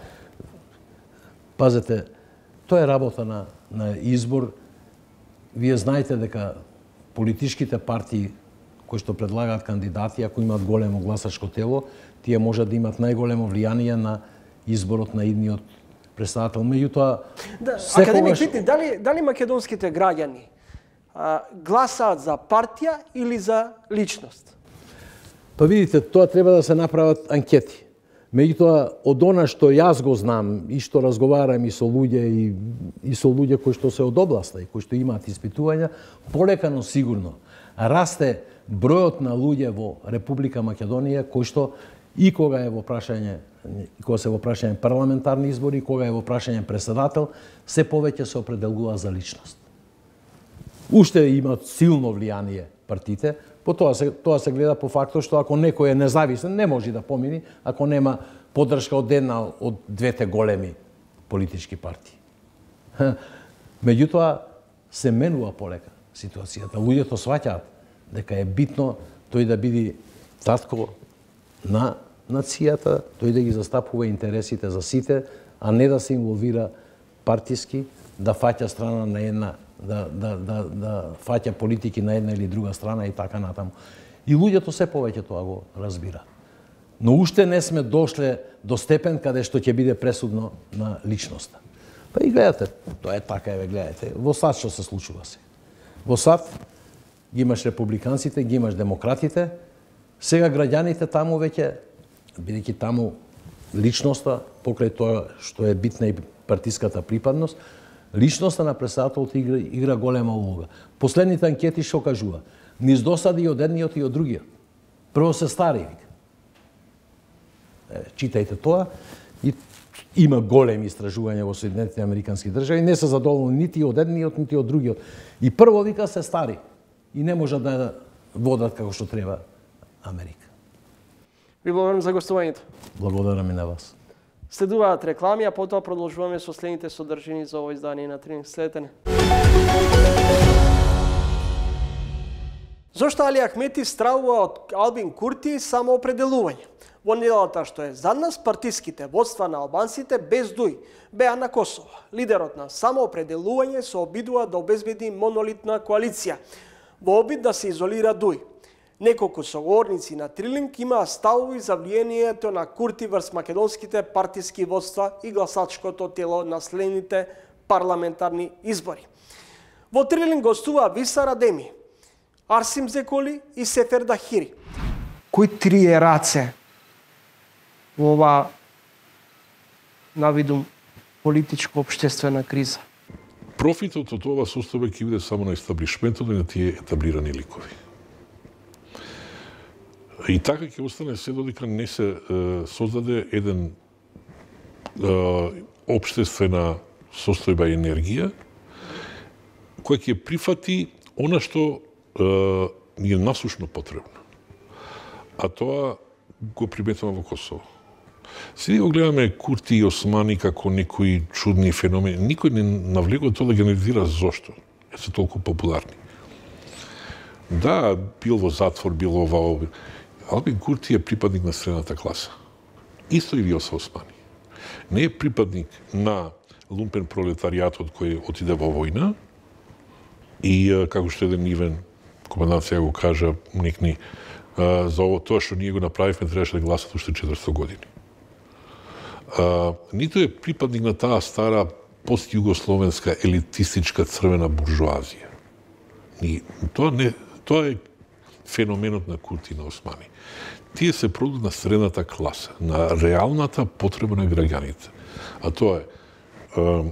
Пазете, тоа е работа на, на избор. Вие знаете дека политичките партии кои што предлагаат кандидати, ако имаат големо гласачко тело, тие можат да имат најголемо влијание на изборот на идниот претседател. Меѓутоа, да, секогаш... Академик Фити, дали, дали македонските граѓани а, гласаат за партија или за личност? Па видите, тоа треба да се направат анкети. Меѓутоа, од она што јас го знам и што разговарам и со луѓе и, и со луѓе кои што се од областа и кои што имаат испитувања, полекано сигурно расте бројот на луѓе во Република Македонија кои што и кога е во прашање кога се во прашање парламентарни избори, кога е во прашање председател, се повеќе се определува за личност. Уште имаат силно влијание партиите, по тоа се, тоа се гледа по фактот што ако некој е независен, не може да помини ако нема поддршка од една од двете големи политички партии. Меѓутоа, се менува полека ситуацијата. Луѓето сваќаат дека е битно тој да биде татко на нацијата, тој да ги застапува интересите за сите, а не да се инволвира партиски, да фаќа страна на една, да, да, да, да фаќа политики на една или друга страна и така натаму. И луѓето се повеќе тоа го разбира. Но уште не сме дошле до степен каде што ќе биде пресудно на личноста. Па и гледате, тоа е така, еве гледате, во САД што се случува се. Во САД ги имаш републиканците, ги имаш демократите, сега граѓаните таму веќе, бидејќи таму личноста, покрај тоа што е битна и партиската припадност, личноста на председателот игра, игра голема улога. Последните анкети што кажува? Низ досади и од едниот и од другиот. Прво се стари, вика. Е, читајте тоа. И има големи истражувања во Соединетите Американски држави, не се задоволни нити од едниот, нити од другиот. И прво вика се стари и не можат да водат како што треба Америка. Ви благодарам за гостувањето. Благодарам и на вас. Следуваат реклами, а потоа продолжуваме со следните содржини за ово издание на Тренинг. Следете. Зошто Али Ахмети стравува од Албин Курти самоопределување? Во неделата што е зад нас, партиските водства на албанците без Дуј беа на Косово. Лидерот на самоопределување се обидува да обезбеди монолитна коалиција во обид да се изолира Дуј. Неколку соговорници на Трилинг имаа ставови за влијанието на Курти врз македонските партиски водства и гласачкото тело на следните парламентарни избори. Во Трилинг гостуваа Висар Адеми, Арсим Зеколи и Сефер Дахири. Кои три е раце во ова навидум политичко-обштествена криза? Профитот од ова состојба ќе биде само на естаблишментот и на тие етаблирани ликови. И така ќе остане се додека не се е, создаде еден е, обштествена состојба и енергија која ќе прифати она што е, е насушно потребно. А тоа го приметуваме во Косово. Сега го гледаме Курти и Османи како некои чудни феномени. Никој не навлегува тоа да ги анализира зошто е се толку популарни. Да, бил во затвор, бил ова. Албин Курти е припадник на средната класа. Исто и Виоса Османи. Не е припадник на лумпен пролетаријатот кој отиде во војна и, како што еден Ивен командант сега го кажа, некни, за ово тоа што ние го направивме, требаше да гласат уште четиристо години. А, нито е припадник на таа стара постјугословенска елитистичка црвена буржуазија. И тоа, не, тоа е феноменот на Курти и на Османи. Тие се продукт на средната класа, на реалната потреба на граѓаните. А тоа е, е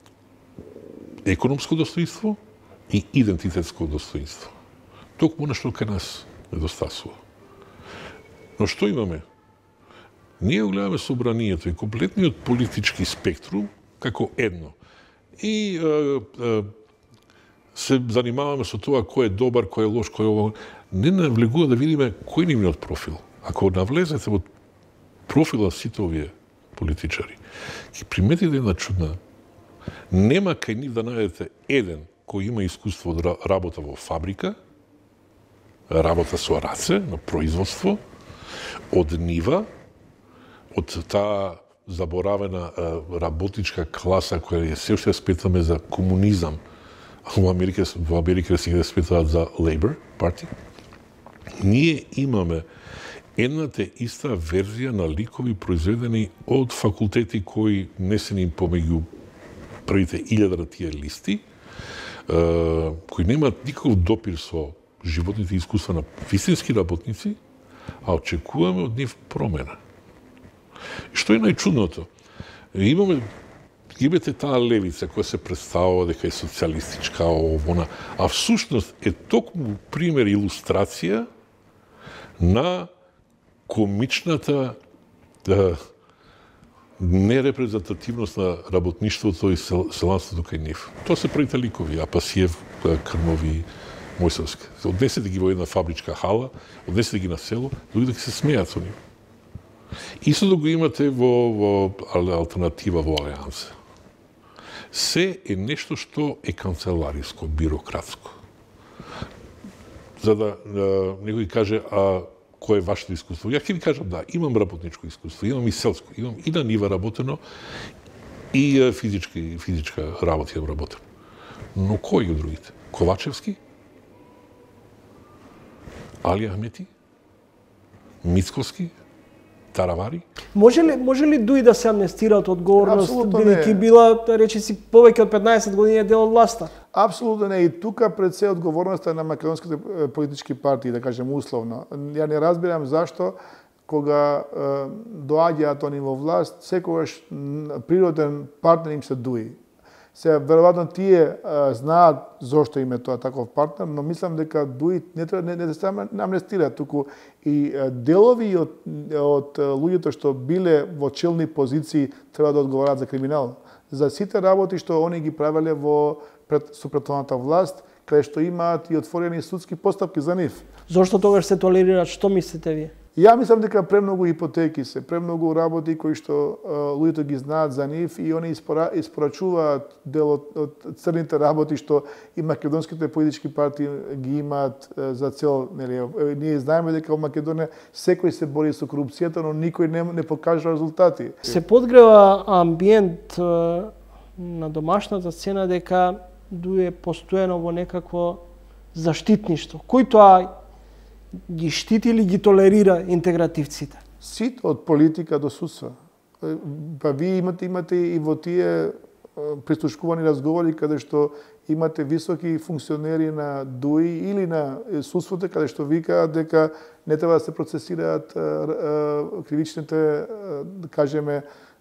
економско достоинство и идентитетско достоинство. Токму нешто кај нас недостасува. Но што имаме? Ние го гледаме собранието и комплетниот политички спектрум како едно. И е, е, се занимаваме со тоа кој е добар, кој е лош, кој е ово. Не навлегува да видиме кој е нивниот профил. Ако навлезете во профила сите овие политичари, ќе приметите една чудна. Нема кај нив да најдете еден кој има искуство од работа во фабрика, работа со раце, на производство, од нива, од таа заборавена работничка класа која е се уште спетаме за комунизам, а во Америка, во Америка се спетаат за Labour Party. Ние имаме едната иста верзија на ликови произведени од факултети кои не се ни помеѓу првите илјада на тие листи, кои немаат никаков допир со животните искуства на вистински работници, а очекуваме од нив промена. И што е најчудното? Имаме имате таа левица која се представува дека е социјалистичка, овона, а всушност е токму пример, илустрација на комичната, да, нерепрезентативност на работништвото и сел, селанството кај нив. Тоа се првите ликови, Апасиев, Крмови, Мојсовски. Однесете ги во една фабричка хала, однесете ги на село, луѓето ќе се смеат со нив. Исто да го имате во, во алтернатива во Алијанса. Се е нешто што е канцелариско, бирократско. За да, да некој каже, а кое е вашето искуство? Ја ќе ви кажам, да, имам работничко искуство, имам и селско, имам и на нива работено, и физичка, физичка работа имам работено. Но кои од другите? Ковачевски? Али Ахмети? Мицковски? Таравари? Може ли, може ли Дуи да се амнестира од одговорност, бидејќи била, речиси, повеќе од петнаесет години дел од власта? Апсолутно не. И тука пред се одговорноста на македонските политички партии, да кажем условно. Ја не разбирам зашто кога е, доаѓаат они во власт, секогаш природен партнер им се Дуи. Се веројатно тие е, знаат зошто им е тоа таков партнер, но мислам дека Дуи не треба не, не се амнестира, туку и е, делови од од луѓето што биле во челни позиции треба да одговарат за криминал. За сите работи што они ги правеле во пред супретходната власт, каде што имаат и отворени судски постапки за нив. Зошто тогаш се толерираат? Што мислите вие? Ја мислам дека премногу ипотеки се, премногу работи кои што луѓето ги знаат за нив и они испора, испорачуваат дел од, од црните работи што и македонските политички партии ги имаат за цел, нели, ние знаеме дека во Македонија секој се бори со корупцијата, но никој не, не покажа резултати. Се подгрева амбиент на домашната сцена дека Дуи е постојано во некакво заштитништво. Кој тоа ги штити или ги толерира интегративците? Сите од политика до судство. Па вие имате, имате и во тие прислушкувани разговори каде што имате високи функционери на Дуи или на судството каде што викаат дека не треба да се процесираат кривичните, да кажеме,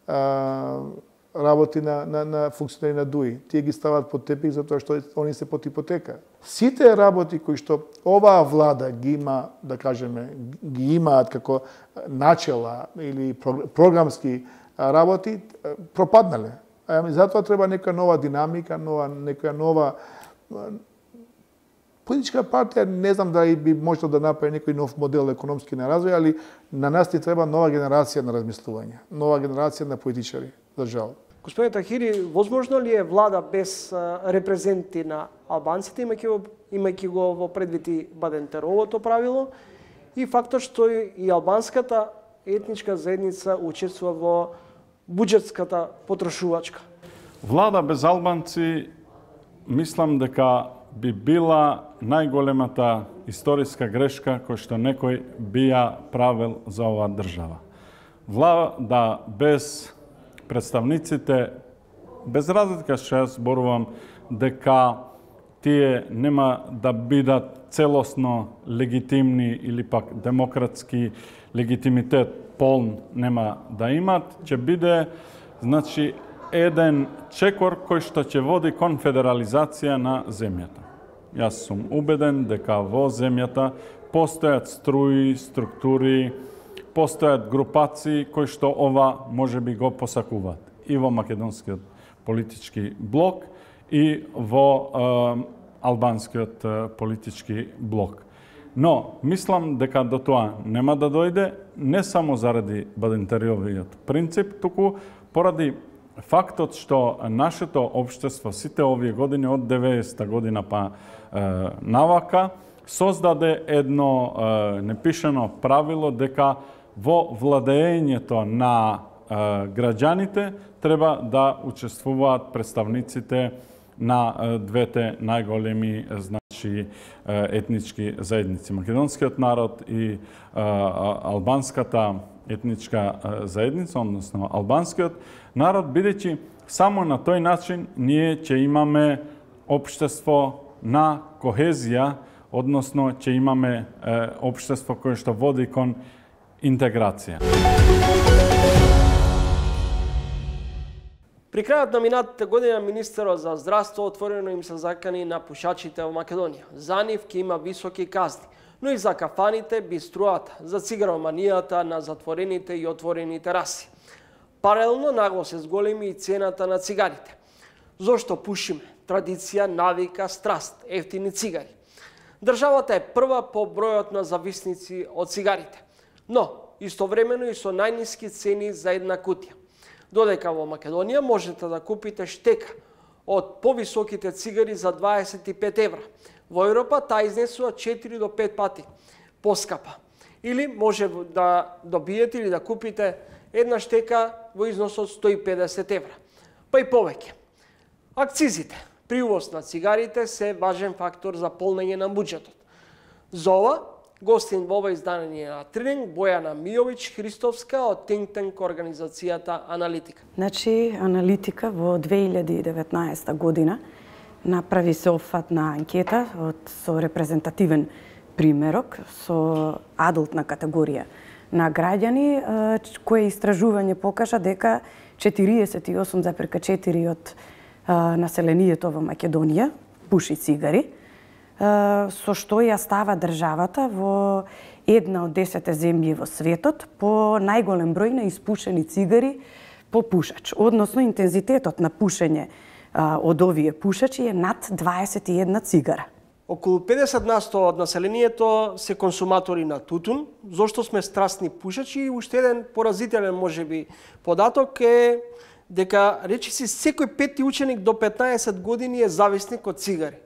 работи на, на, на функционери на Дуи. Тие ги стават под тепих затоа што они се под ипотека. Сите работи кои што оваа влада ги има, да кажеме, ги имаат како начела или програмски работи, пропаднале. Затоа треба нека нова динамика, нова, нека нова политичка партија, не знам дали би можел да направи некој нов модел економски на развој, али на нас ни треба нова генерација на размислување, нова генерација на политичари, за жал. Господин Тахири, возможно ли е влада без репрезенти на албанците, имајќи го, имајќи го во предвид и Бадентеровото правило и фактот што и албанската етничка заедница учествува во буџетската потрошувачка? Влада без албанци, мислам дека би била најголемата историска грешка која што некој би ја правил за оваа држава. Влада без представниците, без разлика што јас зборувам дека тие нема да бидат целосно легитимни или пак демократски легитимитет полн нема да имат, ќе биде, значи, еден чекор кој што ќе води кон федерализација на земјата. Јас сум убеден дека во земјата постојат струи, структури, постојат групации кои што ова може би го посакуваат и во македонскиот политички блок и во е, албанскиот е, политички блок. Но мислам дека до тоа нема да дојде не само заради Бадентеровиот принцип, туку поради фактот што нашето општество сите овие години од деветдесета година па е, навака создаде едно е, непишано правило дека во владеењето на е, граѓаните треба да учествуваат представниците на е, двете најголеми значи етнички заедници. Македонскиот народ и е, албанската етничка заедница, односно албанскиот народ, бидејќи само на тој начин ние ќе имаме општество на кохезија, односно ќе имаме е, општество кое што води кон интеграција. При крајот на минатата година министерот за здравство отворено им се закани на пушачите во Македонија. За нив ќе има високи казни, но и за кафаните, биструата, за цигароманијата на затворените и отворени тераси. Паралелно нагло се зголеми и цената на цигарите. Зошто пушиме? Традиција, навика, страст, ефтини цигари. Државата е прва по бројот на зависници од цигарите, но истовремено и со најниски цени за една кутија. Додека во Македонија можете да купите штека од повисоките цигари за дваесет и пет евра. Во Европа таа изнесува четири до пет пати поскапа. Или може да добиете или да купите една штека во износ од сто и педесет евра. Па и повеќе. Акцизите при увоз на цигарите се важен фактор за полнење на буџетот. За ова, гостин во ова издание на Тренинг Бојана Мијович Христовска од Think Tank организацијата Аналитика. Значи, Аналитика во две илјади и деветнаесета година направи сеопфатна анкета од со репрезентативен примерок со адултна категорија на граѓани, кое истражување покажа дека четириесет и осум зарез четири од населението во Македонија пуши цигари, со што ја става државата во една од десет земји во светот по најголем број на испушени цигари по пушач. Односно, интензитетот на пушење од овие пушачи е над дваесет и една цигара. Околу педесет на сто од населението се консуматори на тутун, зошто сме страстни пушачи, и уште еден поразителен можеби податок е дека речиси секој пети ученик до петнаесет години е зависник од цигари.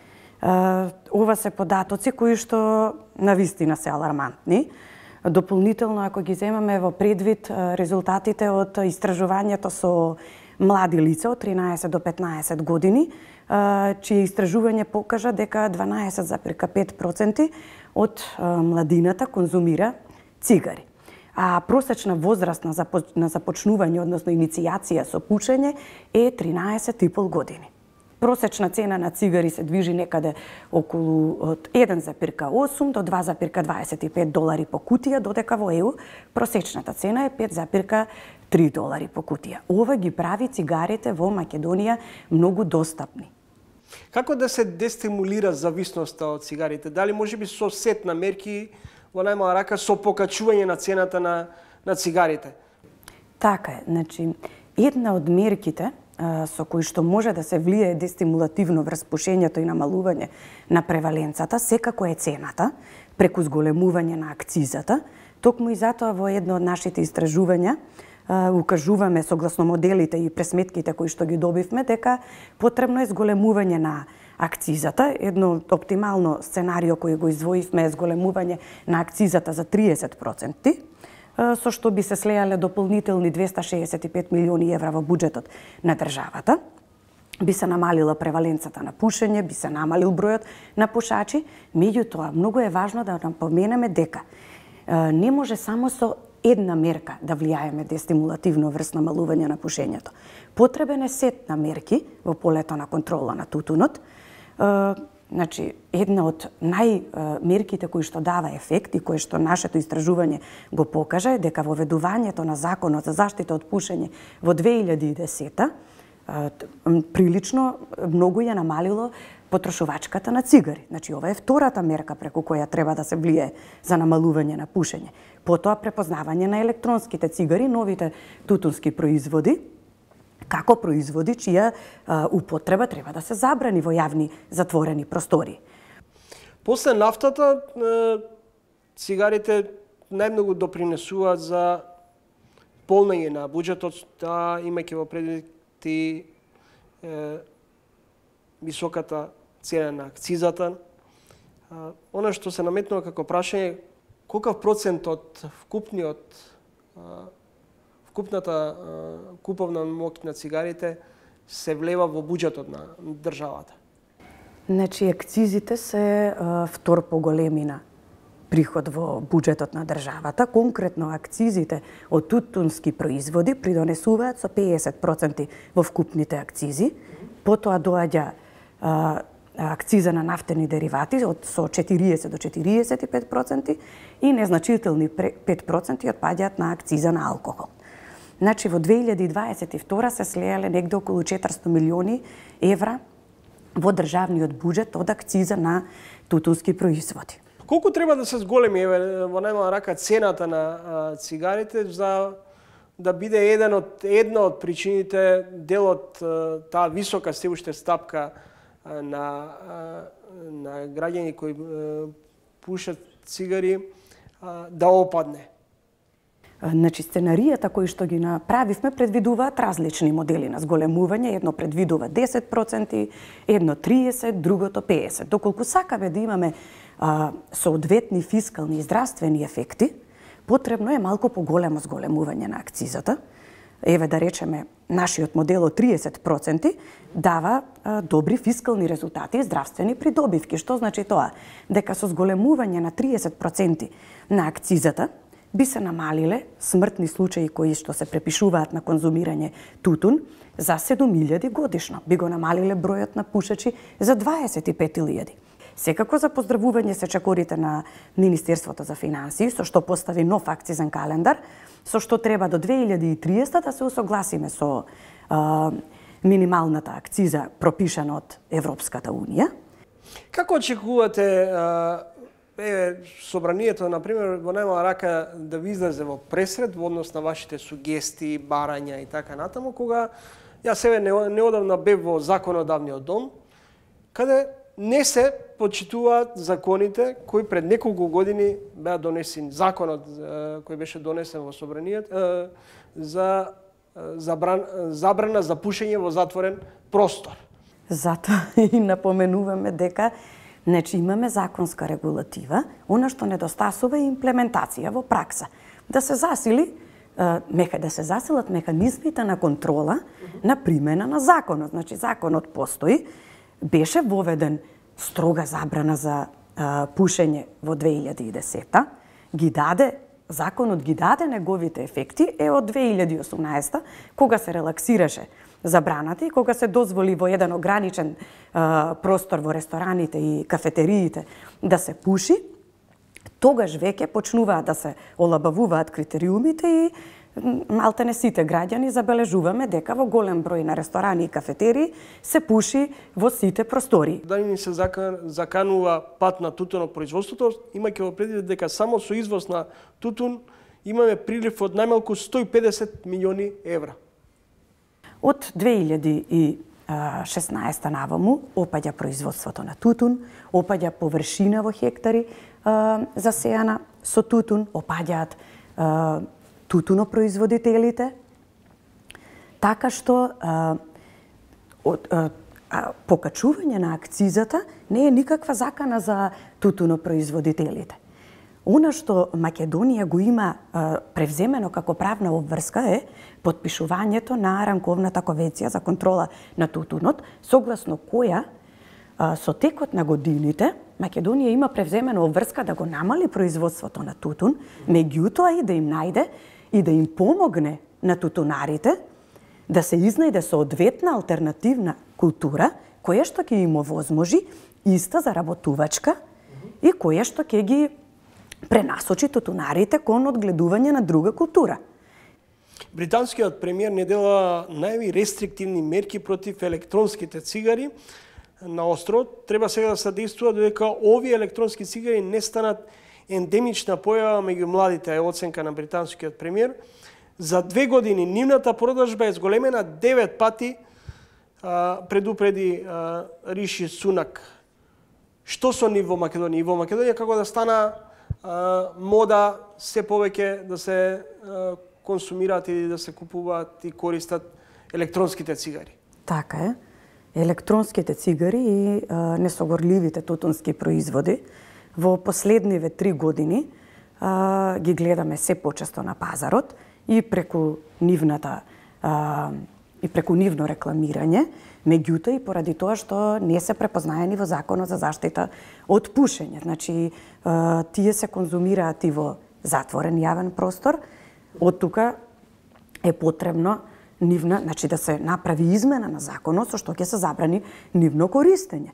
Ова се податоци кои што навистина се алармантни. Дополнително, ако ги земаме во предвид резултатите од истражувањето со млади лица од тринаесет до петнаесет години, чие истражување покажа дека дванаесет зарез пет проценти од младината конзумира цигари. А просечна возраст на започнување, односно иницијација со пушење, е тринаесет и пол години. Просечна цена на цигари се движи некаде околу од еден зарез осум до два зарез дваесет и пет долари по кутија, додека во Е У просечната цена е пет зарез три долари по кутија. Ова ги прави цигарите во Македонија многу достапни. Како да се дестимулира зависноста од цигарите? Дали можеби со сет на мерки во најмала рака со покачување на цената на, на цигарите? Така е. Значи, една од мерките со кои што може да се влијае дестимулативно врз пушењето и намалување на преваленцата, секако е цената, преку зголемување на акцизата. Токму и затоа во едно од нашите истражувања укажуваме согласно моделите и пресметките кои што ги добивме дека потребно е зголемување на акцизата. Едно оптимално сценарио кој го издвоивме е зголемување на акцизата за триесет проценти, со што би се слеале дополнителни двеста шеесет и пет милиони евра во буџетот на државата. Би се намалила преваленцата на пушење, би се намалил бројот на пушачи, меѓутоа многу е важно да напоменеме дека не може само со една мерка да влијаеме дестимулативно врз намалување на пушењето. Потребен е сет на мерки во полето на контрола на тутунот. Значи, една од најмерките кои што дава ефект и кои што нашето истражување го покажа е дека воведувањето на Законот за заштита од пушење во две илјади и десета прилично многу ја намалило потрошувачката на цигари. Значи, ова е втората мерка преку која треба да се влијае за намалување на пушење. Потоа препознавање на електронските цигари, новите тутунски производи, како производи чија а, употреба треба да се забрани во јавни затворени простори. После нафтата, цигарите најмногу допринесуваат за полнење на буџетот, да, имајќи во предвид и е, високата цена на акцизата. А, она што се наметнува како прашање, колкав процент од вкупниот а, вкупната куповна моќ на цигарите се влева во буџетот на државата? Значи, акцизите се а, втор по големина приход во буџетот на државата. Конкретно акцизите од тутунски производи придонесуваат со педесет проценти во вкупните акцизи. Потоа доаѓа а, акциза на нафтени деривати од со четириесет до четириесет и пет проценти и незначителни пет проценти отпаѓаат на акциза на алкохол. Значи, во две илјади дваесет и втора се слеале негде околу четиристотини милиони евра во државниот буџет од акциза на тутунски производи. Колку треба да се зголеми еве во најмала рака цената на а, цигарите за да биде еден од една од причините, дел од таа висока се уште стапка на на граѓани кои пушат цигари да опадне. Значи, сценаријата кои што ги направивме предвидуваат различни модели на зголемување. Едно предвидува десет проценти, едно триесет, другото пеесет. Доколку сакаме да имаме а, соодветни фискални и здравствени ефекти, потребно е малку поголемо зголемување на акцизата. Еве да речеме, нашиот модел од триесет проценти дава а, добри фискални резултати и здравствени придобивки. Што значи тоа? Дека со зголемување на триесет проценти на акцизата би се намалиле смртни случаи кои што се препишуваат на конзумирање тутун за седум илјади годишно. Би го намалиле бројот на пушачи за дваесет и пет илјади. Секако за поздравување се чекорите на Министерството за финансии, со што постави нов акцизен календар, со што треба до две илјади и триесета да се усогласиме со а, минималната акциза пропишана од Европската унија. Како очекувате а, Еве, собранието, например, во најмала рака да ви излезе во пресред во однос на вашите сугестии, барања и така натаму, кога јас себе неодамна бев во законодавниот дом, каде не се почитуваат законите кои пред неколку години беа донесени. Законот кој беше донесен во собранието за забрана за пушење во затворен простор. Затоа и напоменуваме дека значи имаме законска регулатива, она што недостасува е имплементација во пракса. Да се засили, меха да се засилат механизмите на контрола на примена на законот. Значи законот постои, беше воведен строга забрана за а, пушење во две илјади и десета, ги даде законот ги даде неговите ефекти е од две илјади и осумнаесета, кога се релаксираше забраната и кога се дозволи во еден ограничен а, простор во рестораните и кафетериите да се пуши, тогаш веќе почнуваат да се олабавуваат критериумите и малтене сите граѓани забележуваме дека во голем број на ресторани и кафетерии се пуши во сите простори. Дали ни се заканува пат на тутунопроизводството, имајќи во предвид дека само со извоз на тутун имаме прилив од најмалку сто и педесет милиони евра. Од две илјади и шеснаесета наваму опаѓа производството на тутун, опаѓа површина во хектари засејана со тутун, опаѓаат тутунопроизводителите, така што а, од, а, а, покачување на акцизата не е никаква закана за тутунопроизводителите. Она што Македонија го има а, превземено како правна обврска е потпишувањето на рамковната конвенција за контрола на тутунот, согласно која а, со текот на годините Македонија има превземено обврска да го намали производството на тутун, меѓутоа и да им најде и да им помогне на тутунарите да се изнајде соодветна алтернативна култура која што ќе им овозможи иста заработувачка и која што ќе ги пренасочи тутунарите кон одгледување на друга култура. Британскиот премиер не дела најави рестриктивни мерки против електронските цигари на островот. Треба сега да се действува додека овие електронски цигари не станат ендемична појава меѓу младите, е оценка на британскиот премиер. За две години нивната продажба е зголемена девет пати, а, предупреди а, Риши Сунак. Што со нив во Македонија? И во Македонија како да стана а, мода се повеќе да се а, консумираат и да се купуваат и користат електронските цигари? Така е. Електронските цигари и а, несогорливите тутунски производи во последниве три години а, ги гледаме се почесто на пазарот и преку нивната а, и преку нивно рекламирање, меѓутоа и поради тоа што не се препознаени во Законот за заштита од пушење. Значи, а, тие се конзумираат и во затворен јавен простор. Од тука е потребно нивна, значи да се направи измена на законот со што ќе се забрани нивно користење.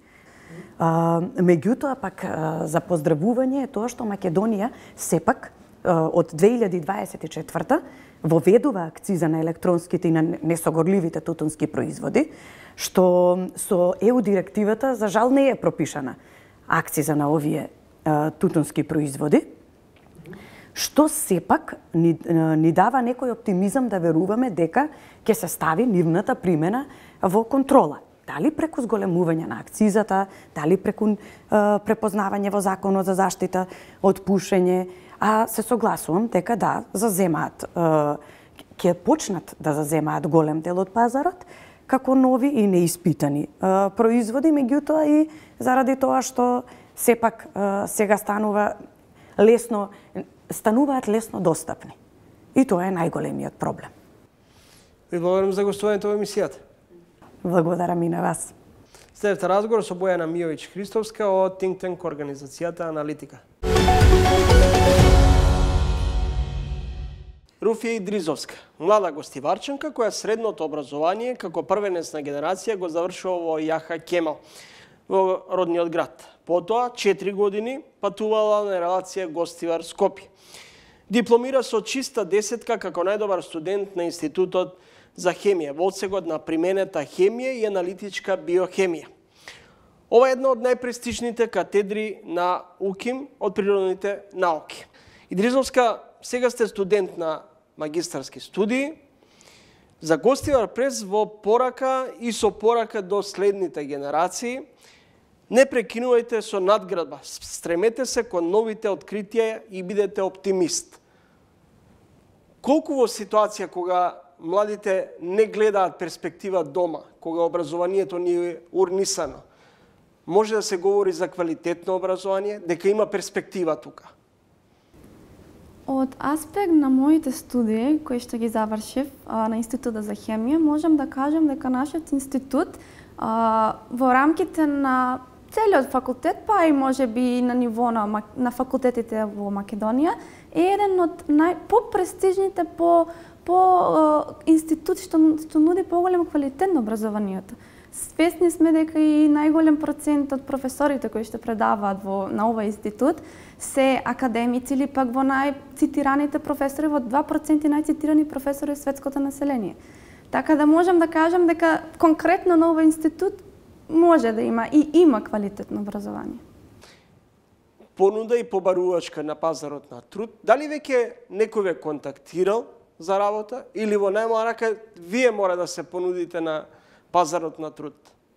А, меѓутоа пак а, за поздравување е тоа што Македонија сепак а, од две илјади дваесет и четврта воведува акциза на електронските и на несогорливите тутунски производи, што со Е У директивата за жал не е пропишана акциза на овие а, тутунски производи. што сепак ни, ни дава некој оптимизам да веруваме дека ќе се стави нивната примена во контрола. Дали преку зголемување на акцизата, дали преку е, препознавање во законот за заштита од пушење, а се согласувам дека да, заземаат, е, ќе почнат да заземаат голем дел од пазарот, како нови и неиспитани е, производи, меѓутоа и заради тоа што сепак е, сега станува лесно, стануваат лесно достапни. И тоа е најголемиот проблем. Ви благодарам за гостувањето во емисијата. Благодарам и на вас. Следевте разговор со Бојана Мијовиќ-Христовска од Think Tank организацијата Аналитика. Руфија Идризовска, млада гостиварчанка која средното образование како првенецна генерација го завршува во Јаха Кемал во родниот град. Потоа четири години патувала на релација гостивар Скопје. Дипломира со чиста десетка како најдобар студент на Институтот за хемија во одсекот на применета хемија и аналитичка биохемија. Ова е една од најпрестижните катедри на УКИМ од природните науки. Идризовска, сега сте студент на магистарски студии за гостивар прес во порака и со порака до следните генерации. Не прекинувајте со надградба, стремете се кон новите откритија и бидете оптимист. Колку во ситуација кога младите не гледаат перспектива дома, кога образованието ни е урнисано, може да се говори за квалитетно образование, дека има перспектива тука? Од аспект на моите студии, кои што ги завршив а, на Институтот за хемија, можам да кажам дека нашиот институт а, во рамките на целиот факултет, па и може би на ниво на, на факултетите во Македонија, е еден од најпопрестижните по по институт што, што нуди поголем квалитет на образованието. Свесни сме дека и најголем процент од професорите кои што предаваат во на овој институт се академици или пак во најцитираните професори, во два проценти најцитирани професори од светското население. Така да можам да кажам дека конкретно на овој институт може да има и има квалитетно образование. Понуда и побарувачка на пазарот на труд. Дали веќе некој ве контактирал за работа или во најмала рака вие мора да се понудите на пазарот на труд?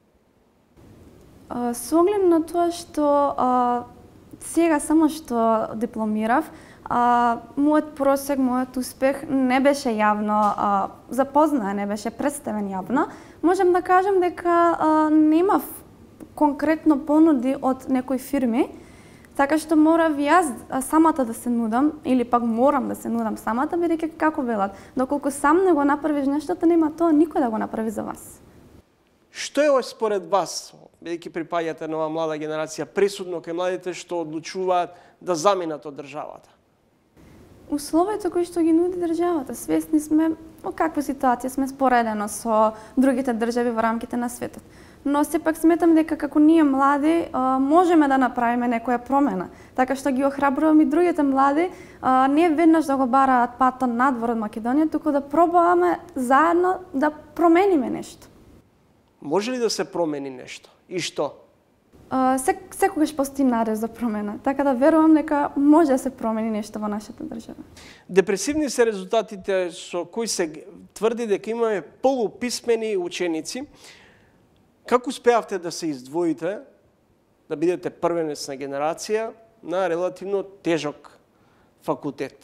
А, со оглед на тоа што а, сега само што дипломирав, а, мојот просек, мојот успех не беше јавно а, запознаен, не беше представен јавно, можам да кажам дека а, немав конкретно понуди од некои фирми, така што морав јас самата да се нудам, или пак морам да се нудам самата, бидејќи како велат, доколку сам не го направиш нештото, нема тоа никој да го направи за вас. Што е според вас, бидејќи припаѓате на оваа млада генерација, пресудно кај младите што одлучуваат да заминат од државата? Условието кои што ги нуди државата, свесни сме во каква ситуација сме споредено со другите држави во рамките на светот. Но сепак сметам дека како ние млади можеме да направиме некоја промена. Така што ги охрабрувам и другите млади не веднаш да го бараат патот надвор од Македонија, туку да пробуваме заедно да промениме нешто. Може ли да се промени нешто? И што? Сек, секогаш постои надеж за промена, така да верувам дека може да се промени нешто во нашата држава. Депресивни се резултатите со кои се тврди дека имаме полуписмени ученици. Како успеавте да се издвоите, да бидете првенецна генерација на релативно тежок факултет?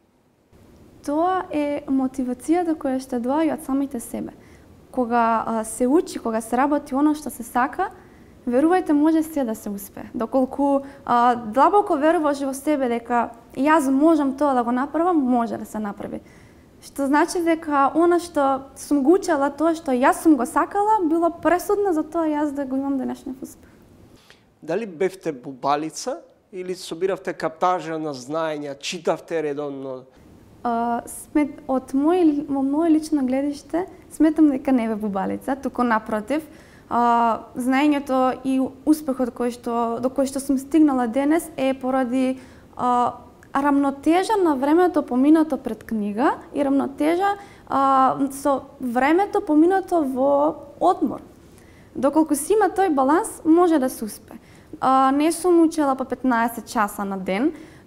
Тоа е мотивацијата која ще доаѓа од самите себе. Кога а, се учи, кога се работи оно што се сака, верувајте, може се да се успее. Доколку а, длабоко веруваш во себе дека јас можам тоа да го направам, може да се направи. Што значи дека она што сум го учела, тоа што јас сум го сакала, било пресудно за тоа јас да го имам денешниот успех. Дали бевте бубалица или собиравте каптажа на знаења, читавте редовно? Uh, смет, од мој, мој лично гледиште, сметам дека не бе бубалица, туку напротив, uh, знаењето и успехот кој што, до кој што сум стигнала денес е поради uh, рамнотежа на времето поминато пред книга и рамнотежа а, со времето поминато во одмор. Доколку си има тој баланс, може да се успе. А, не сум учела по петнаесет часа на ден,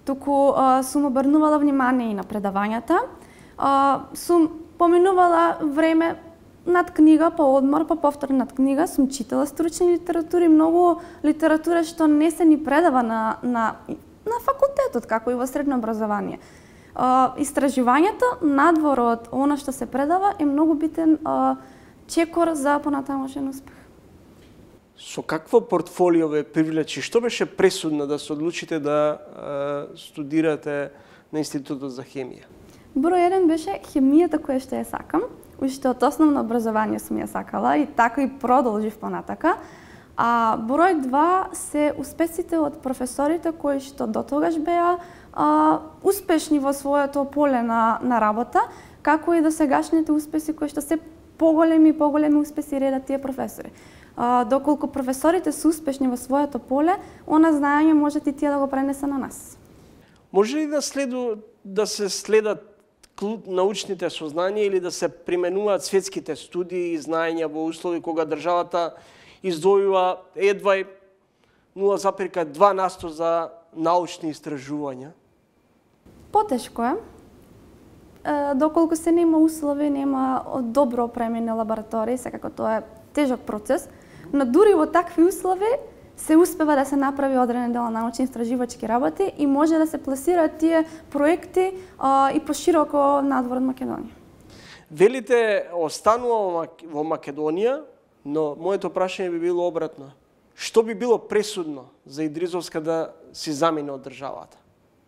туку а, сум обрнувала внимание и на предавањата. А, сум поминувала време над книга, па одмор, па повтор над книга. Сум читала стручни литератури, многу литература што не се ни предава на, на, на факултетот, како и во средно образование. А, истражувањето надвор од она што се предава е многу битен а, чекор за понатамошен успех. Со какво портфолио ве привлечи? Што беше пресудно да се одлучите да е, студирате на Институтот за хемија? Број еден беше хемијата која што ја сакам. Уште од основно образование сум ја сакала и така и продолжив понатака. А број два се успесите од професорите кои што дотогаш беа а, успешни во своето поле на, на работа, како и досегашните успеси кои што се поголеми и поголеми успеси редат тие професори. А, доколку професорите се успешни во своето поле, она знаење можат и тие да го пренесе на нас. Може ли да следу да се следат научните сознанија или да се применуваат светските студии и знаења во услови кога државата издвојува едва нула запирка два на сто за научни истражувања? Потешко е. Доколку се нема услови, нема добро опремени лаборатории, секако тоа е тежок процес, но дури во такви услови се успева да се направи одреден дел научни истражувачки работи и може да се пласираат тие проекти а, и пошироко надвор од Македонија. Велите останува во Македонија, но моето прашање би било обратно. Што би било пресудно за Идризовска да си замине од државата?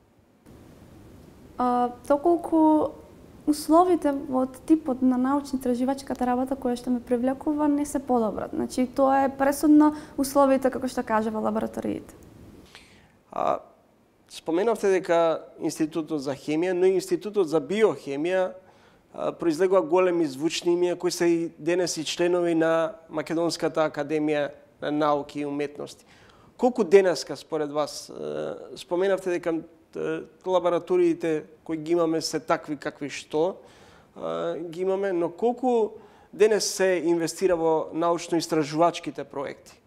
А, доколку условите од типот на научно-истражувачката работа која што ме привлекува не се подобрат. Значи тоа е пресудно условите како што кажува лабораториите. А, споменавте дека Институтот за хемија, но и Институтот за биохемија а, произлегува големи звучни имија кои се и денес и членови на Македонската академија на науки и уметности. Колку денеска според вас споменавте дека лабораториите кои ги имаме се такви какви што ги имаме, но колку денес се инвестира во научно-истражувачките проекти?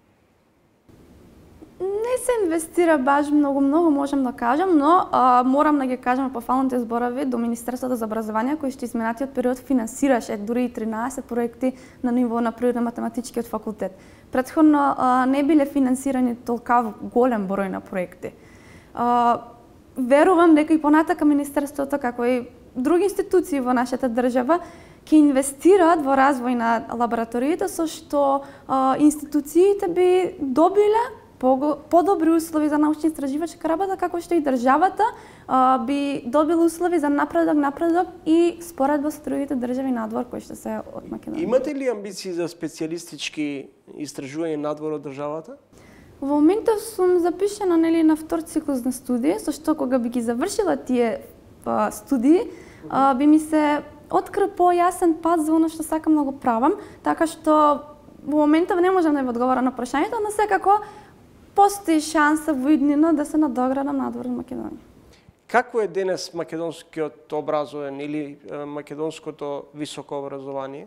Не се инвестира баш многу, многу можам да кажам, но а, морам да ги кажам пофалните зборови до Министерството за образование кој што изминатиот период финансираше дури и тринаесет проекти на ниво на природно-математичкиот факултет. Претходно а, не биле финансирани толкав голем број на проекти. А, верувам дека и понатака Министерството, како и други институции во нашата држава, ќе инвестираат во развој на лабораториите, со што а, институциите би добиле подобри услови за научно-истражувачка работа, како што и државата а, би добила услови за напредок, напредок и споредба со другите држави надвор кои што се од Македонија. Имате ли амбиции за специјалистички истражувања надвор од државата? Во моментов сум запишана нели на втор циклус на студии, со што кога би ги завршила тие а, студии, а, би ми се открил појасен пат за оно што сакам да го правам, така што во моментов не можам да ви одговорам на прашањето, но секако постои шанса во иднина да се надоградам надвор од Македонија. Како е денес македонскиот образовен или е, македонското високо образование?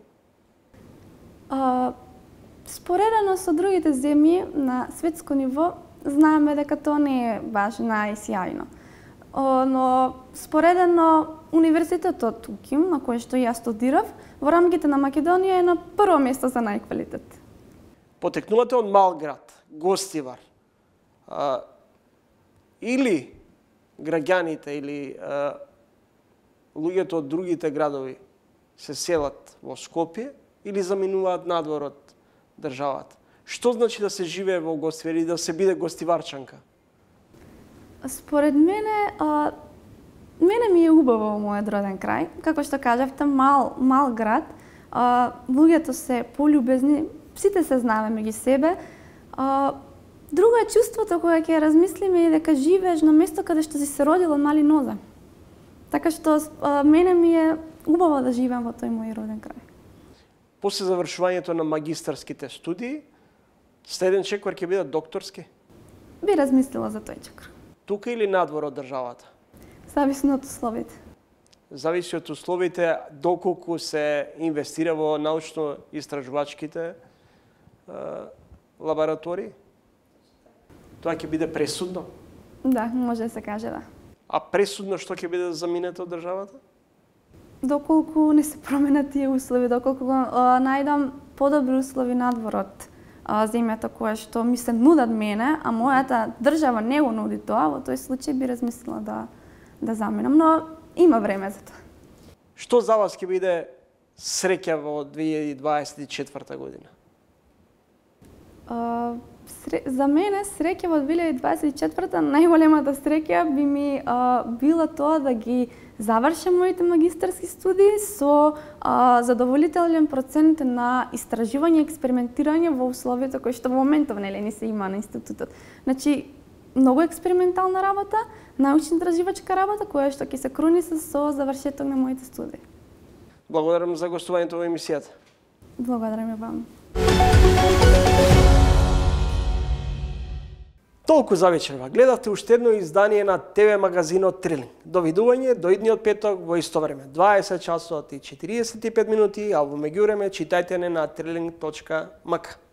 А, споредено со другите земји на светско ниво, знаеме дека тоа не е баш најсјајно. Но споредено универзитетот УКИМ, на кој што јас студирав, во рамките на Македонија е на прво место за најквалитет. Потекнувате од мал град, Гостивар. А, или граѓаните или а, луѓето од другите градови се селат во Скопје или заминуваат надвор од државата? Што значи да се живее во Гостивар и да се биде гостиварчанка? Според мене, а, мене ми е убаво во мојот роден крај. Како што кажавте, мал, мал град, а, луѓето се полюбезни, сите се знаме меѓу себе. А, друго е чувството кое ќе размислиме и дека живееш на место каде што си се родила од мали нозе. Така што а, мене ми е убаво да живеам во тој мој роден крај. После завршувањето на магистарските студии, следен чекор ќе биде докторски? Би размислила за тој чекор. Тука или надвор од државата? Зависно од условите. Зависи од условите доколку се инвестира во научно-истражувачките лаборатории? Тоа ќе биде пресудно? Да, може да се каже да. А пресудно што ќе биде заминето од државата? Доколку не се променат тие услови, доколку а, најдам подобри услови надвор од а, земјата која што ми се нудат мене, а мојата држава не го нуди тоа, во тој случај би размислила да да заменам, но има време за тоа. Што за вас ќе биде среќа во две илјади дваесет и четврта година? А, сре... За мене среќа во две илјади дваесет и четврта најголемата среќа би ми а, била тоа да ги завршам моите магистарски студии со а, задоволителен процент на истражување и експериментирање во условията кои што во моментов нели не се има на институтот. Значи многу експериментална работа, научно-истраживачка работа која што ќе се круни со завршеток на моите студии. Благодарам за гостувањето во емисијата. Благодарам и вам. Толку за вечерва. Гледавте уште едно издание на те ве магазинот Трилинг. Довидување до идниот петок во исто време, дваесет часот и четириесет и пет минути, а во меѓувреме читајте не на трилинг точка м к.